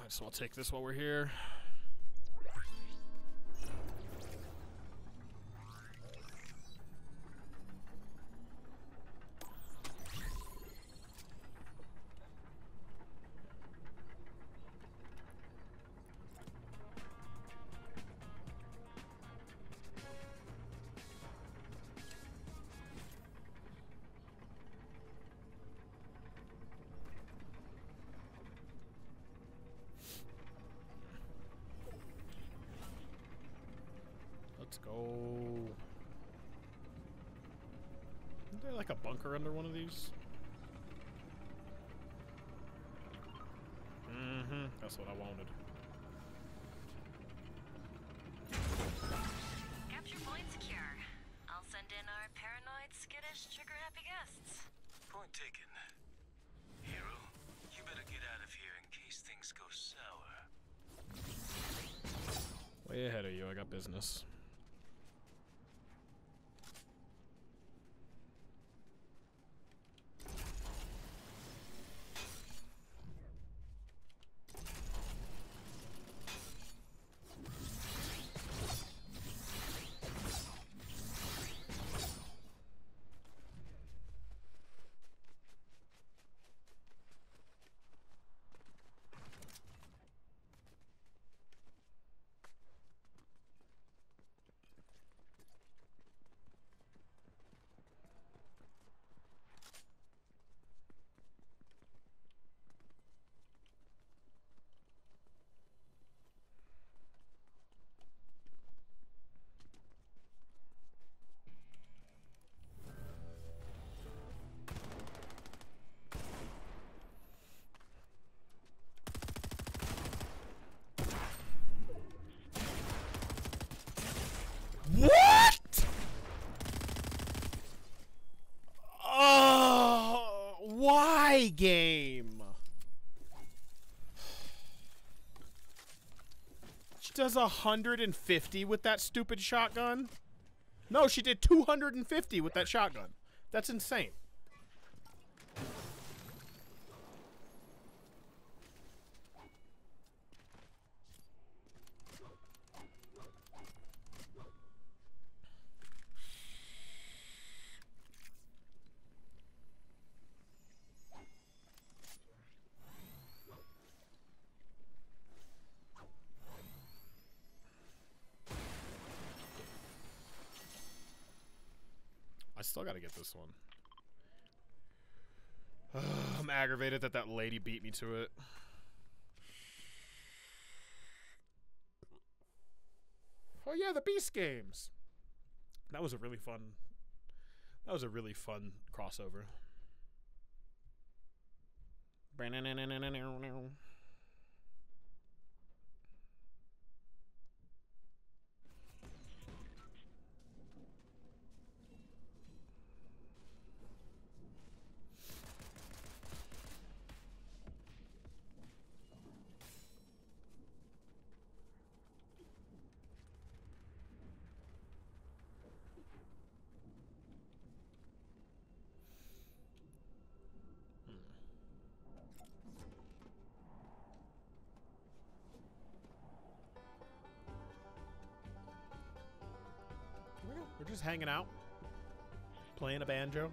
Might as well take this while we're here. Let's go. Isn't there like a bunker under one of these? Mm-hmm. That's what I wanted. Capture point secure. I'll send in our paranoid, skittish, trigger-happy guests. Point taken. Hero, you better get out of here in case things go sour. Way ahead of you, I got business. What? Oh, why game? She does 150 with that stupid shotgun? No, she did 250 with that shotgun. That's insane. I still gotta get this one. I'm aggravated that that lady beat me to it. Oh yeah, the Beast games. That was a really fun. That was a really fun crossover. We're just hanging out, playing a banjo.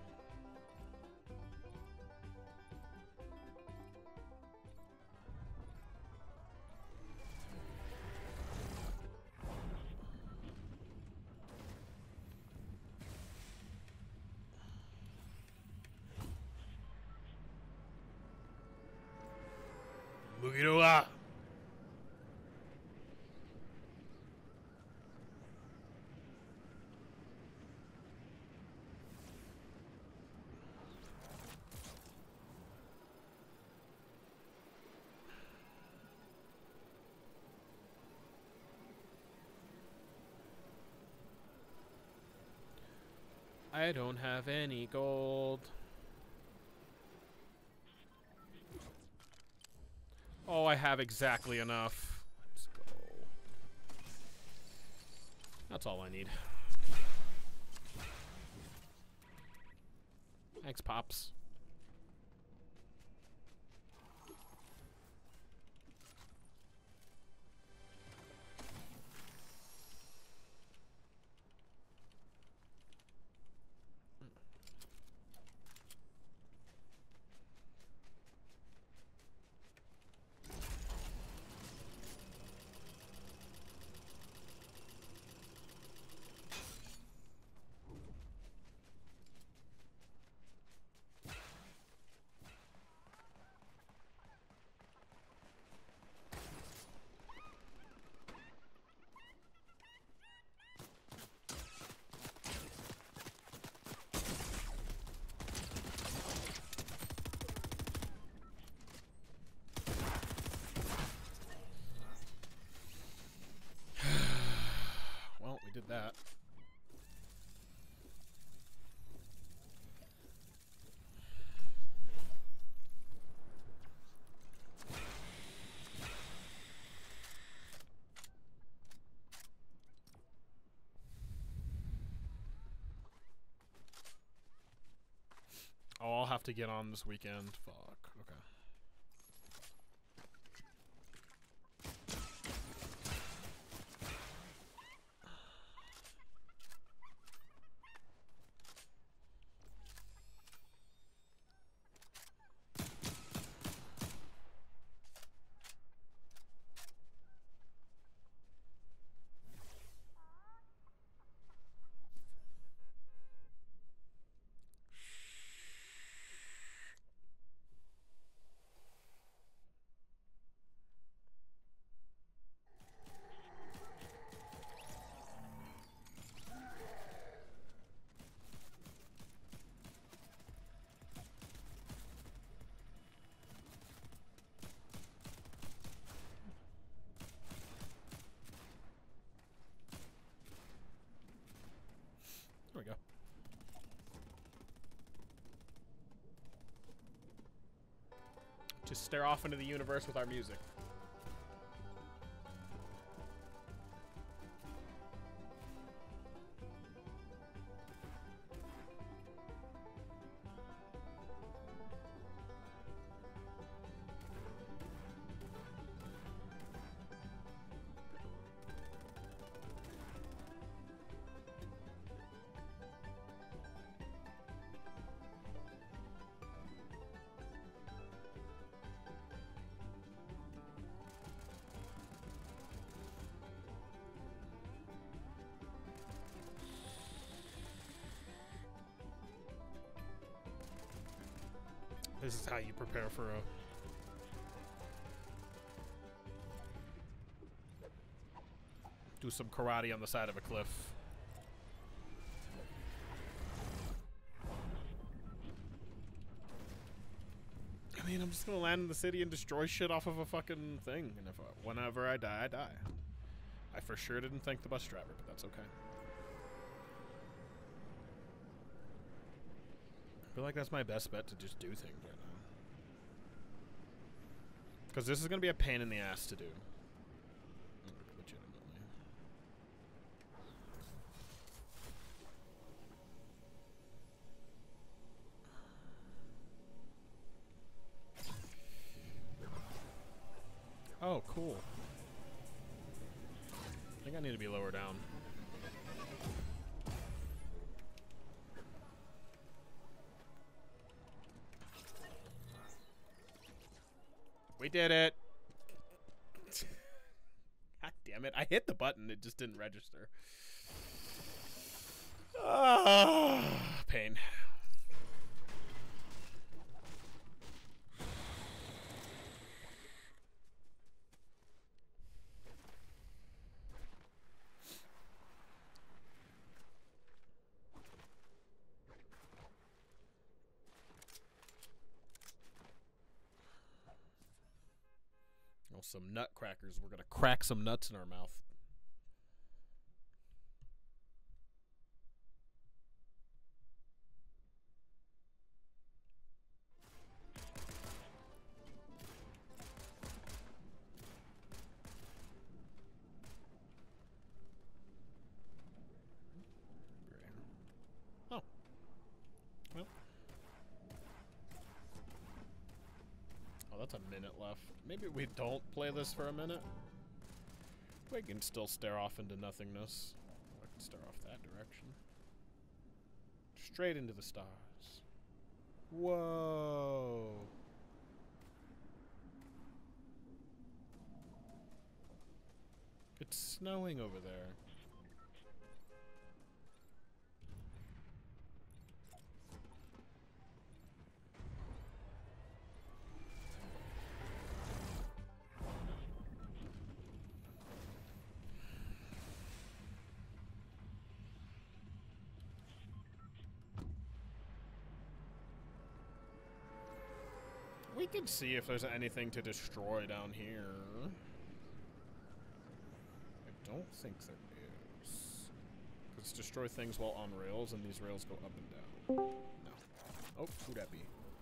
Mugiruwa. I don't have any gold. Oh, I have exactly enough. Let's go. That's all I need. Thanks, Pops. that. Oh, I'll have to get on this weekend. Fuck. Okay. There we go. Just stare off into the universe with our music. This is how you prepare for a... Do some karate on the side of a cliff. I mean, I'm just gonna land in the city and destroy shit off of a fucking thing. And if whenever I die, I die. I for sure didn't thank the bus driver, but that's okay. I feel like that's my best bet to just do things right now. Because this is going to be a pain in the ass to do. Legitimately. Oh, cool. I think I need to be lower down. We did it. God damn it. I hit the button. It just didn't register. Ah, pain. Some nutcrackers. We're gonna crack some nuts in our mouth. Oh. Well. Oh, that's a minute left. Maybe we don't play this for a minute. We can still stare off into nothingness. I can stare off that direction. Straight into the stars. Whoa. It's snowing over there. We can see if there's anything to destroy down here. I don't think there is. Let's destroy things while on rails, and these rails go up and down. No. Oh, who'd that be?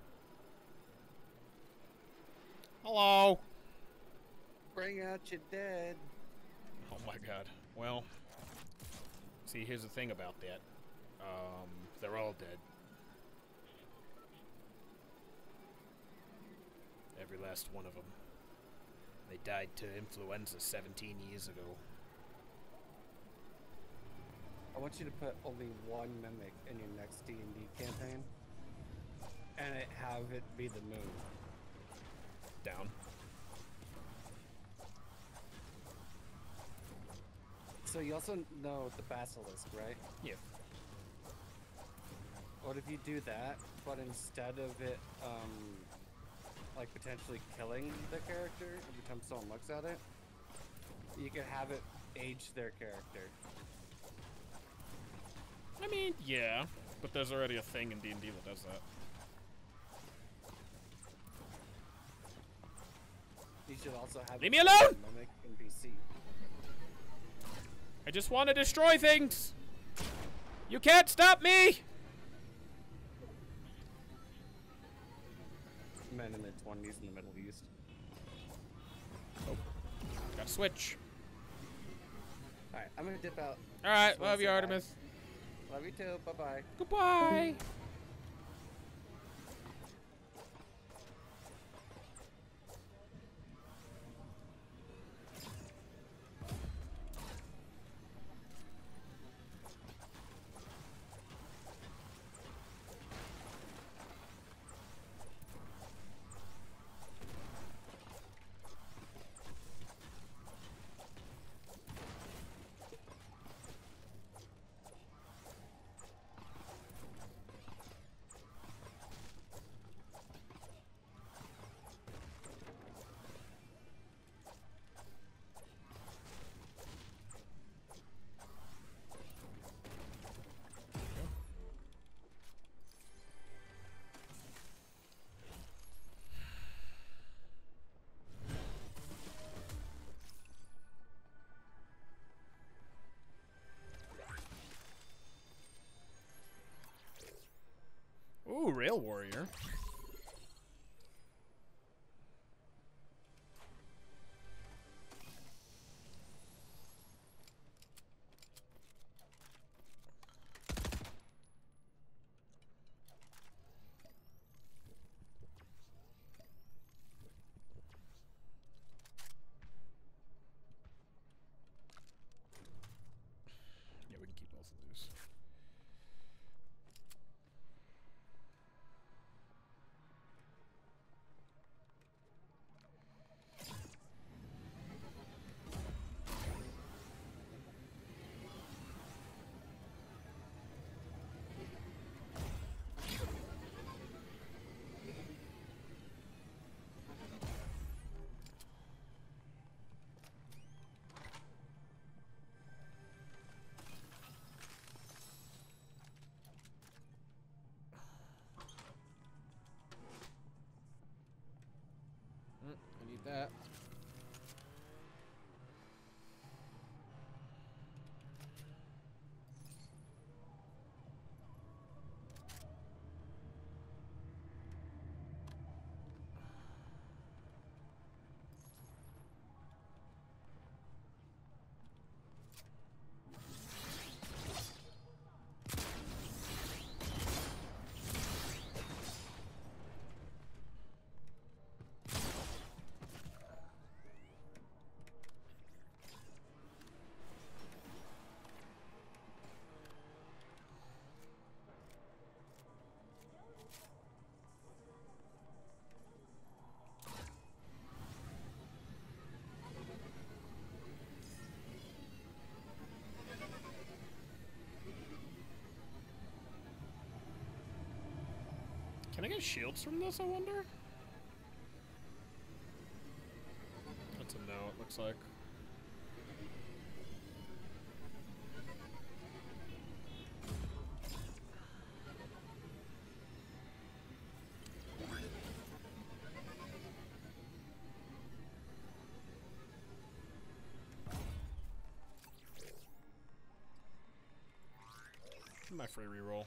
Hello! Bring out your dead. Oh my god. Well, see, here's the thing about that. They're all dead. Every last one of them. They died to influenza 17 years ago. I want you to put only one mimic in your next D&D campaign, and have it be the moon. Down. So you also know the basilisk, right? Yeah. What if you do that, but instead of it, like potentially killing the character every time someone looks at it, you could have it age their character. I mean, yeah, but there's already a thing in D&D that does that. You should also have Leave me alone! mimic NPC. I just want to destroy things! You can't stop me! Men in their 20s in the Middle East. Oh, gotta switch. Alright, I'm gonna dip out. Alright, Just wanna love you, say bye. Artemis. Love you too. Bye-bye. Goodbye! Ooh, Rail Warrior. Yeah, we can keep both of these. I need that. Can I get shields from this, I wonder? That's a no, it looks like. my free reroll.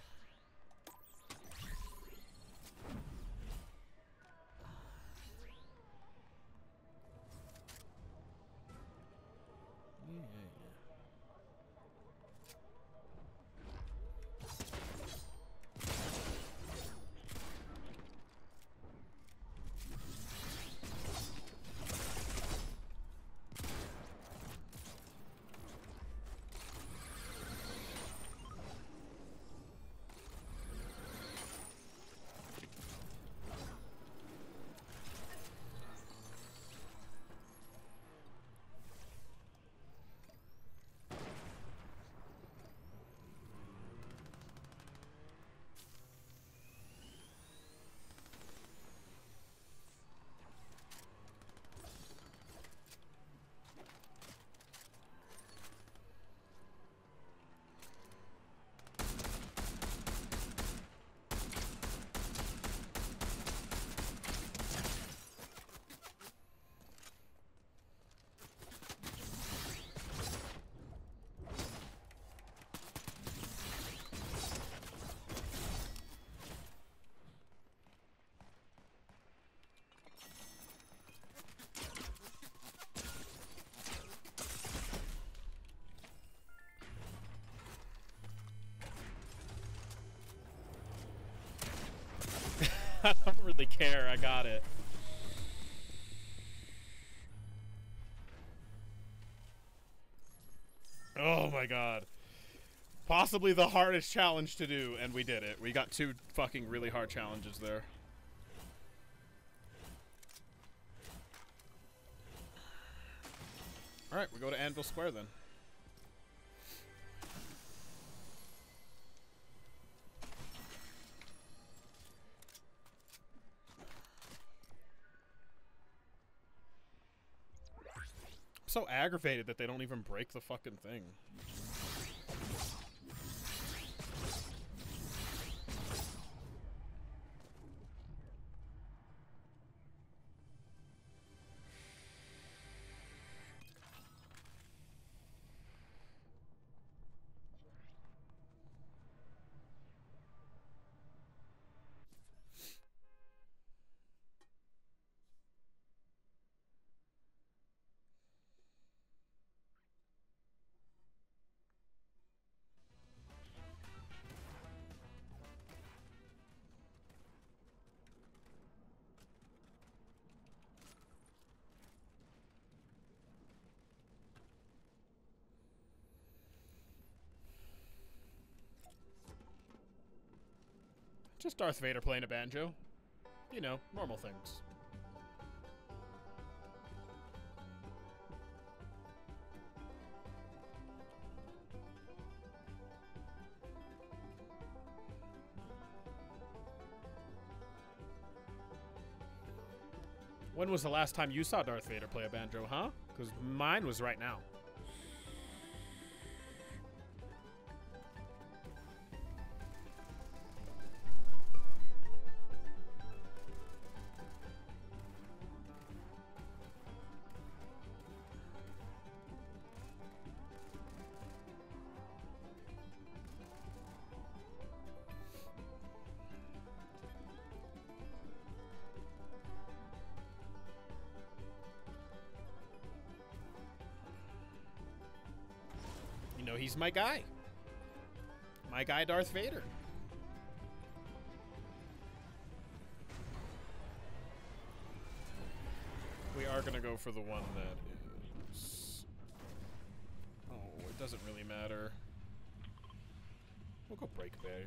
I don't really care. I got it. Oh my god. Possibly the hardest challenge to do, and we did it. We got 2 fucking really hard challenges there. Alright, we go to Anvil Square then. So aggravated that they don't even break the fucking thing. Just Darth Vader playing a banjo. You know, normal things. When was the last time you saw Darth Vader play a banjo, huh? Because mine was right now. You know, he's my guy. My guy, Darth Vader. We are gonna go for the one that is... Oh, it doesn't really matter. We'll go Break Bay.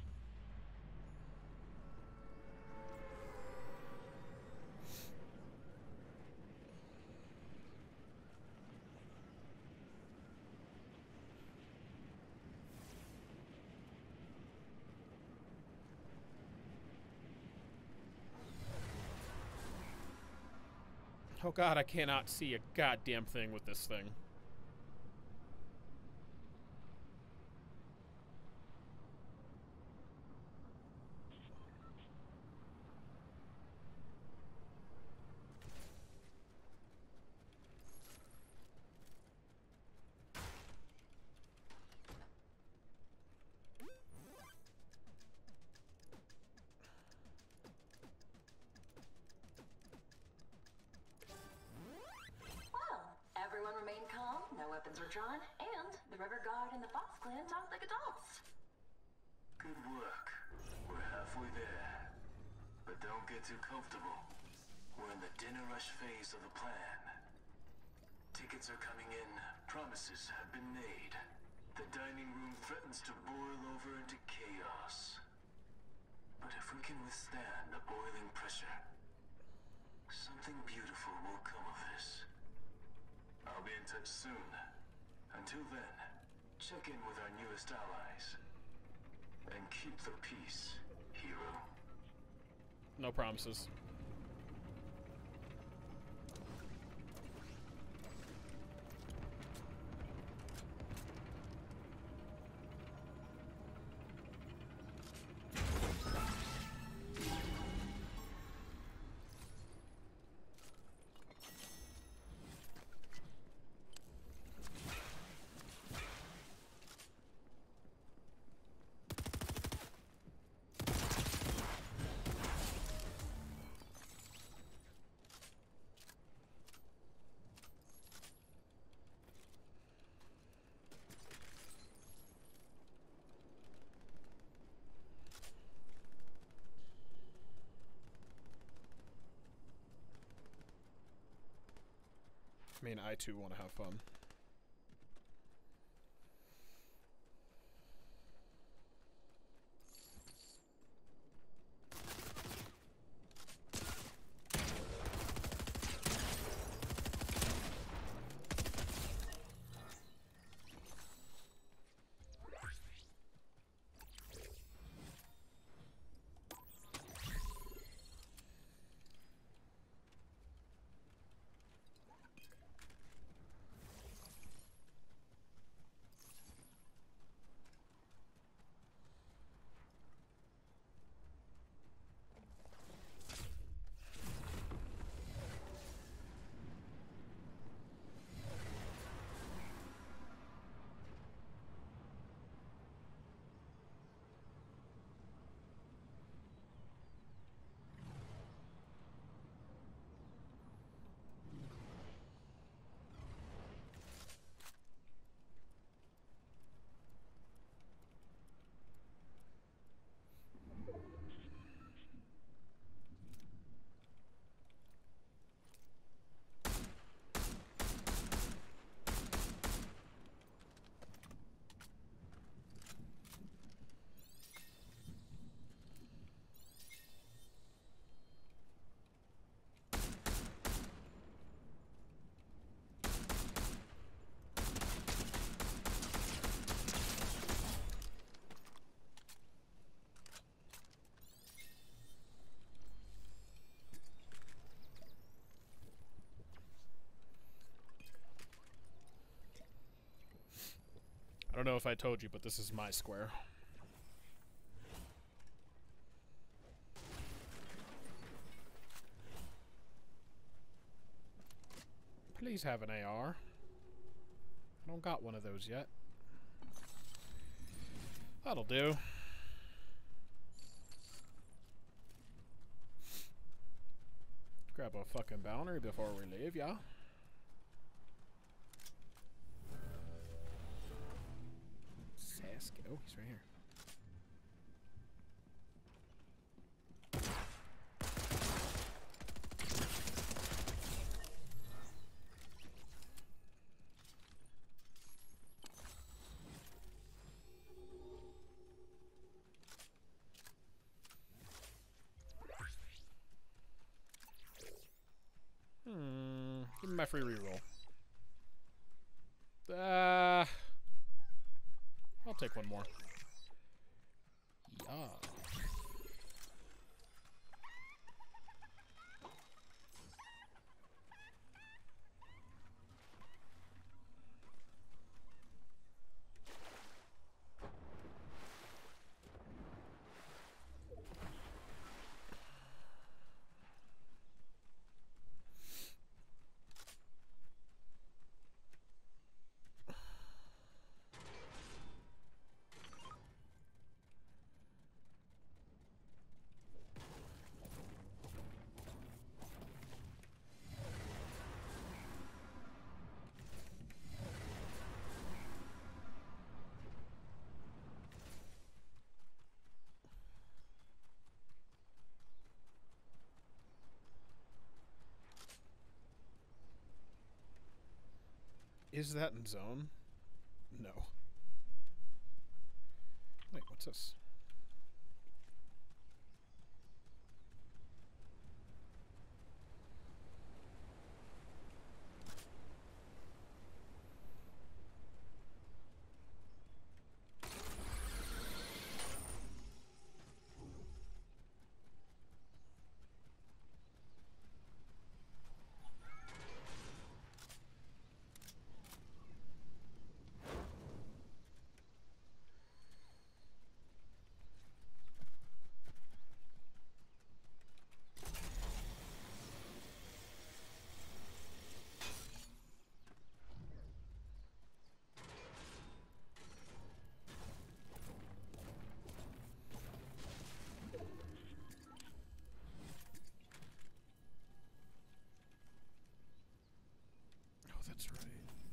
Oh god, I cannot see a goddamn thing with this thing. weapons were drawn, and the River Guard and the Fox Clan talked like adults. Good work. We're halfway there. But don't get too comfortable. We're in the dinner rush phase of the plan. Tickets are coming in. Promises have been made. The dining room threatens to boil over into chaos. But if we can withstand the boiling pressure, something beautiful will come of this. I'll be in touch soon. Until then, check in with our newest allies. And keep the peace, hero. No promises. I mean, I too want to have fun. I don't know if I told you, but this is my square. Please have an AR. I don't got one of those yet. That'll do. Grab a fucking bounty before we leave, yeah? Sasuke. Oh, he's right here. Give me my free reroll. I'll take one more. Yeah. Is that in zone? No. Wait, what's this? Oh, that's right.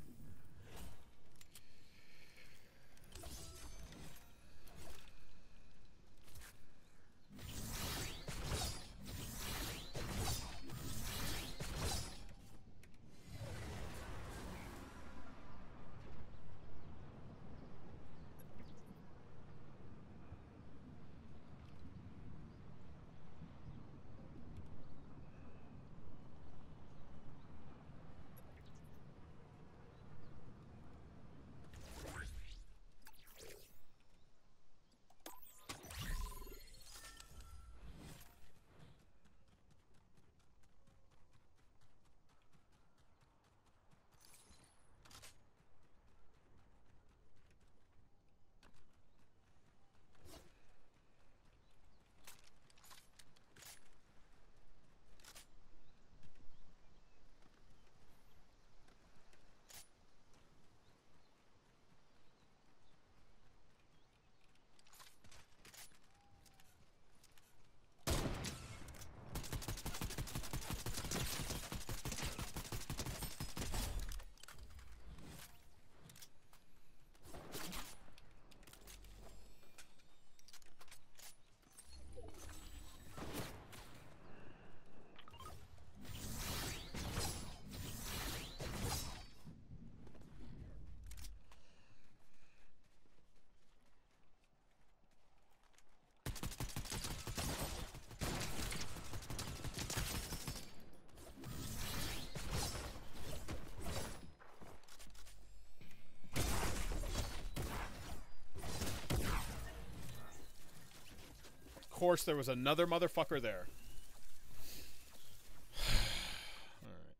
Of course, there was another motherfucker there. Alright.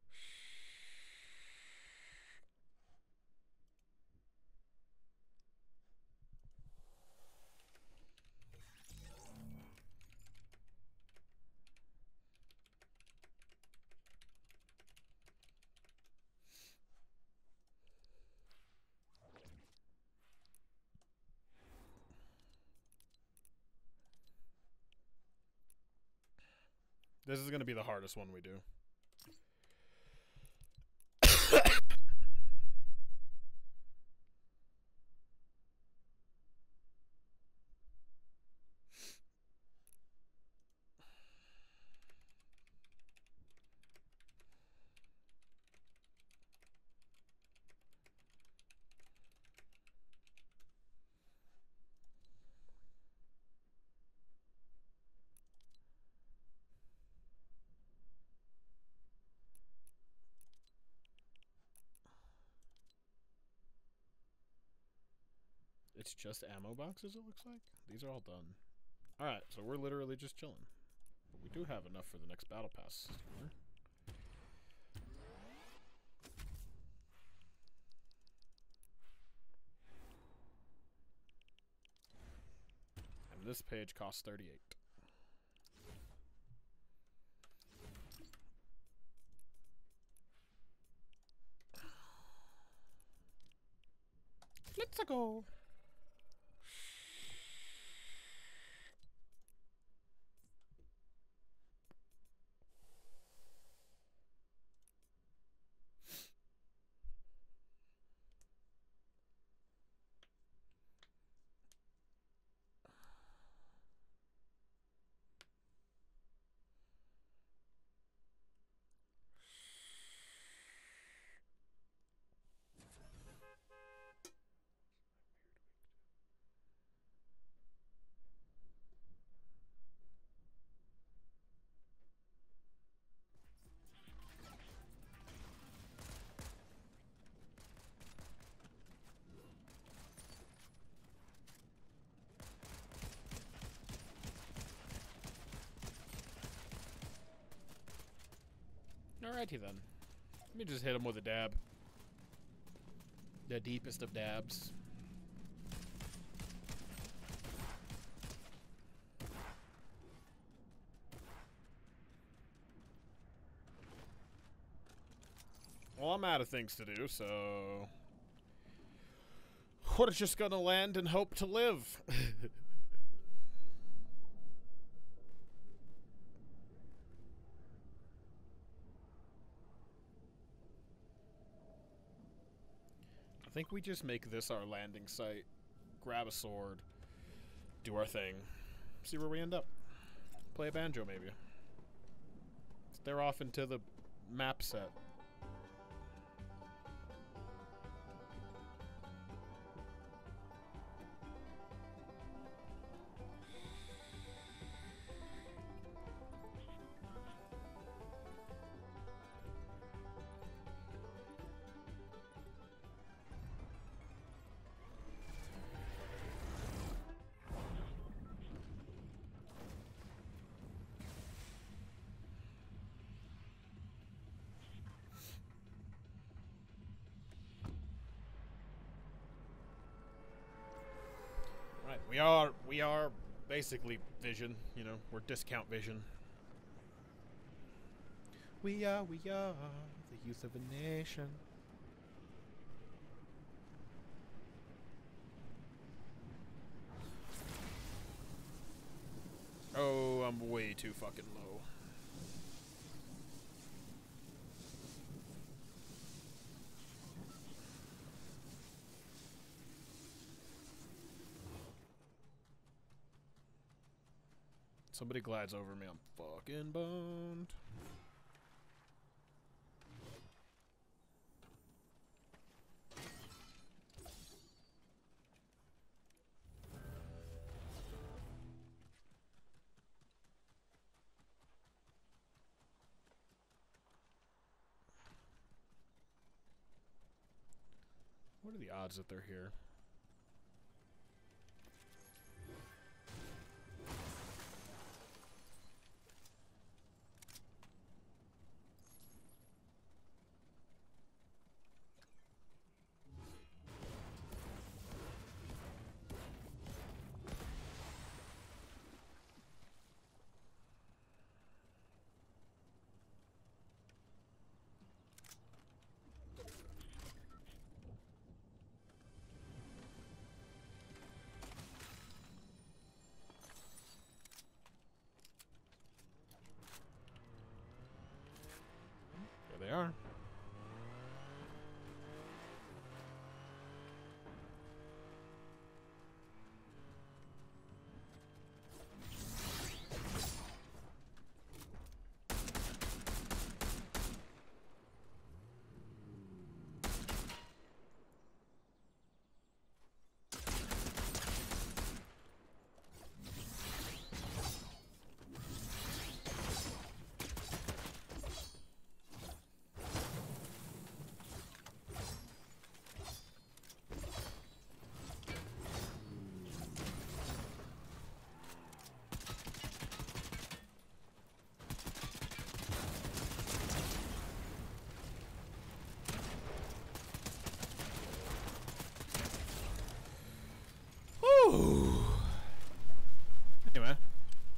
This is going to be the hardest one we do. It's just ammo boxes, it looks like. These are all done. Alright, so we're literally just chilling. But we do have enough for the next battle pass. And this page costs 38. Let's go. Alrighty then. Let me just hit him with a dab. The deepest of dabs. Well, I'm out of things to do, so we're just gonna land and hope to live. I think we just make this our landing site, grab a sword, do our thing, see where we end up. Play a banjo, maybe. Stare off into the map set. We are basically Vision, you know, we're discount Vision. We are the youth of a nation. Oh, I'm way too fucking low. Somebody glides over me, I'm fucking boned. What are the odds that they're here? There they are. Anyway.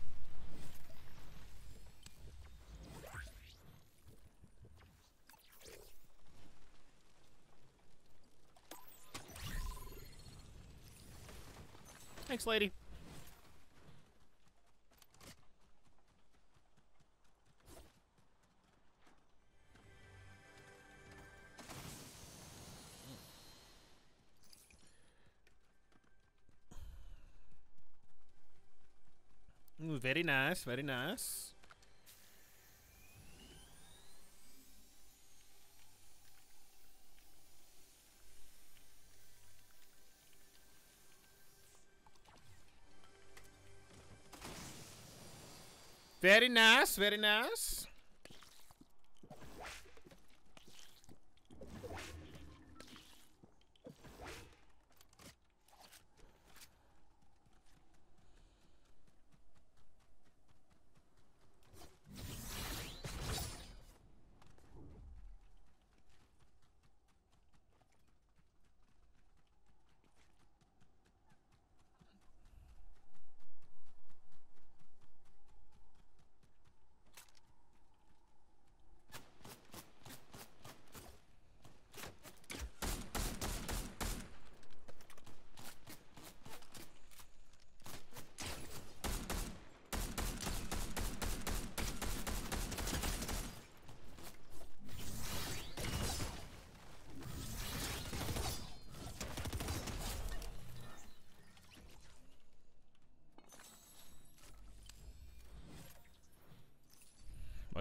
Thanks, lady. Ooh, very nice, very nice. Very nice, very nice.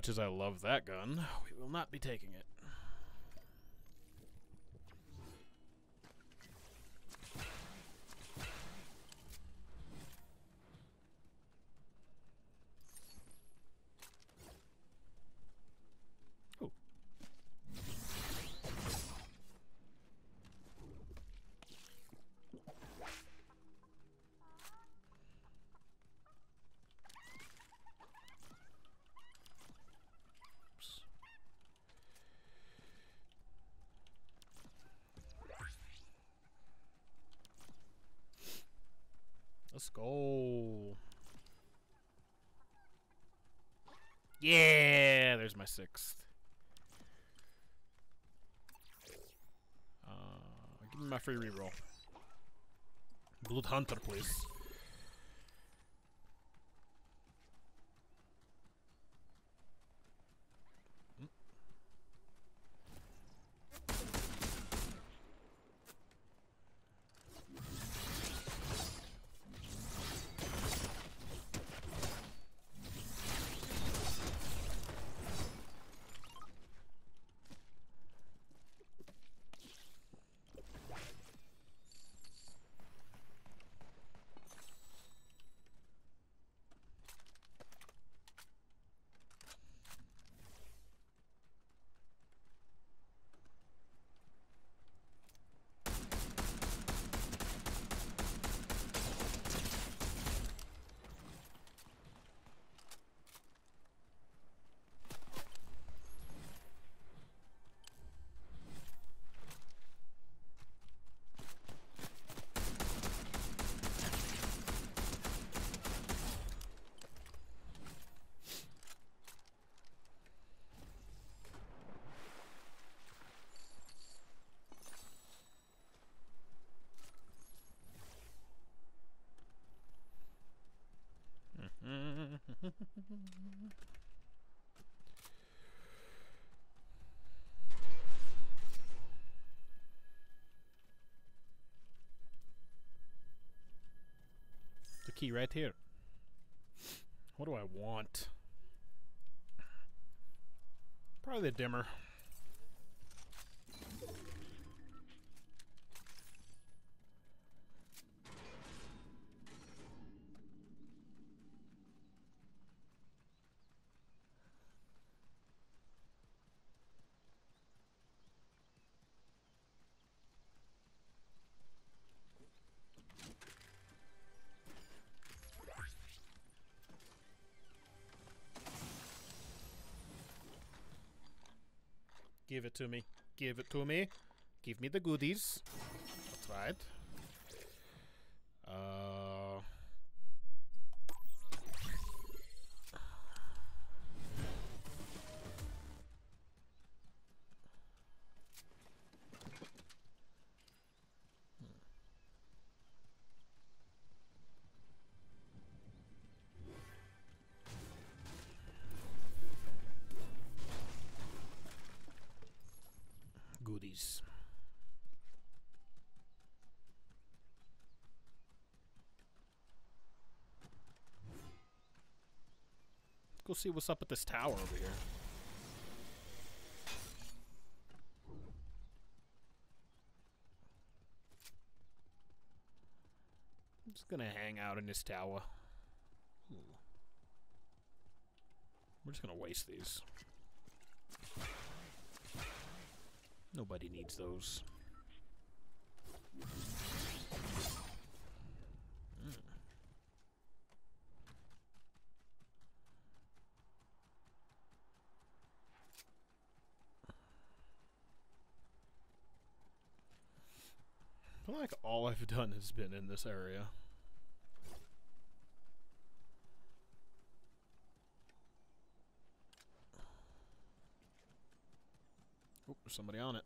much as I love that gun, we will not be taking it. Oh. Let's go. Yeah, there's my 6th. Give me my free reroll. Blood Hunter, please. The key right here. What do I want? Probably the dimmer. Give it to me. Give it to me. Give me the goodies. That's right. Goodies. Let's go see what's up at this tower over here. I'm just gonna hang out in this tower. Ooh. We're just gonna waste these. Nobody needs those. I feel like all I've done has been in this area. Oh, there's somebody on it.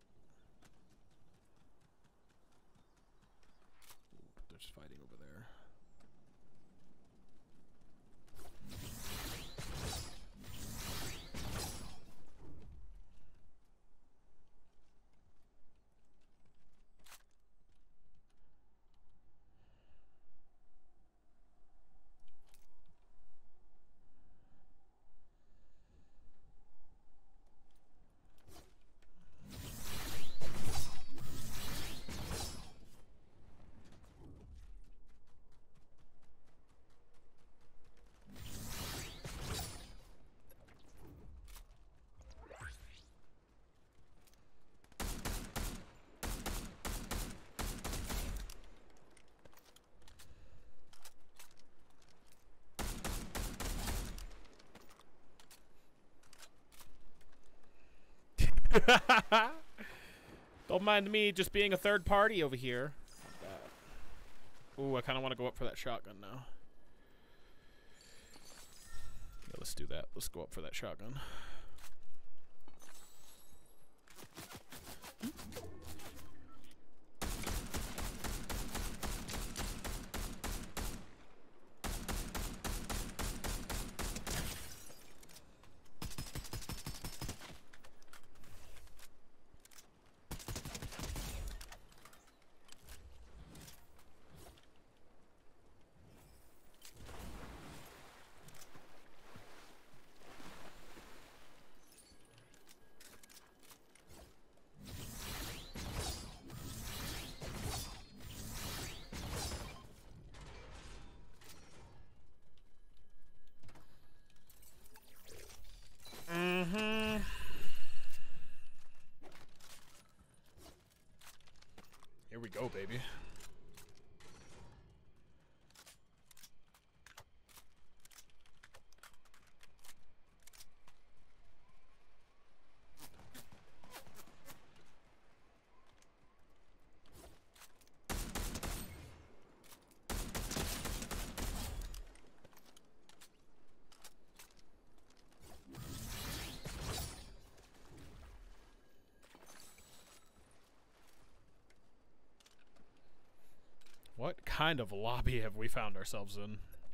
Ooh, they're just fighting over there. Don't mind me just being a third party over here. Ooh, I kind of want to go up for that shotgun now. Yeah, let's do that. Let's go up for that shotgun. Here we go, baby. What kind of lobby have we found ourselves in?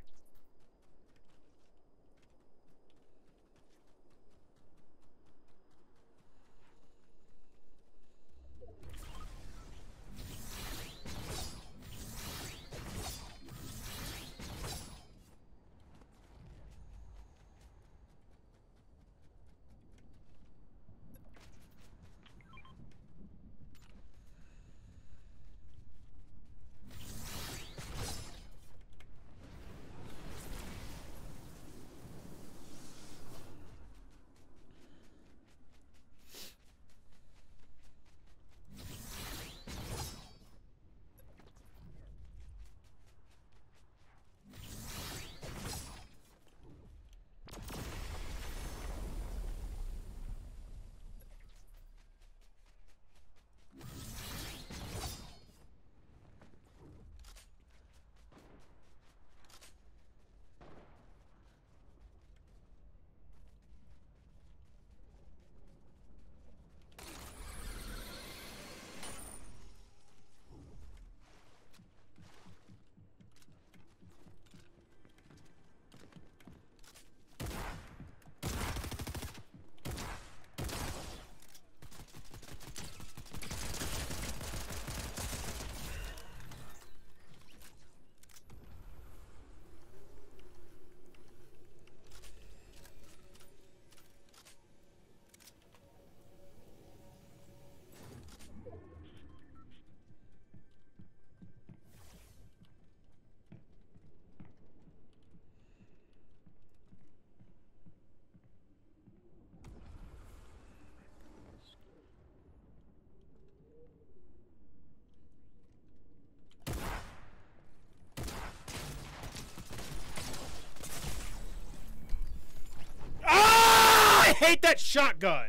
I hate that shotgun.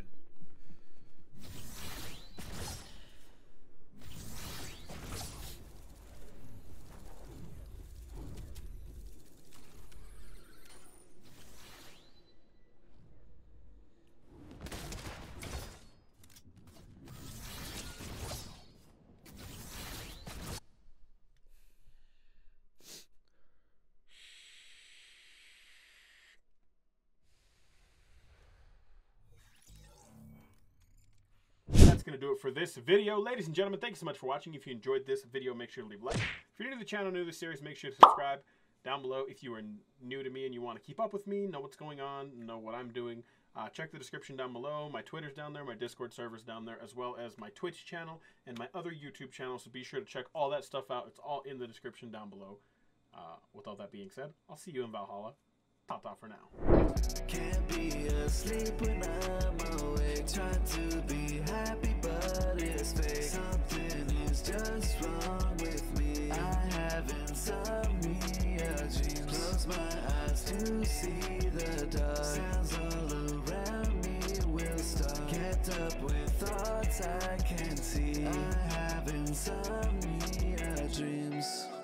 Going to do it for this video. Ladies and gentlemen, thank you so much for watching. If you enjoyed this video, make sure to leave a like. If you're new to the channel, new to the series, make sure to subscribe down below. If you are new to me and you want to keep up with me, know what's going on, know what I'm doing, check the description down below. My Twitter's down there, my Discord server's down there, as well as my Twitch channel and my other YouTube channel, so be sure to check all that stuff out. It's all in the description down below. With all that being said, I'll see you in Valhalla. Ta-ta for now. Can't be asleep when I'm awake, trying to be happy but it's fake. Something is just wrong with me. I have insomnia dreams. Close my eyes to see the dark. Sounds all around me will stop. Get up when thoughts I can't see. I have insomnia dreams.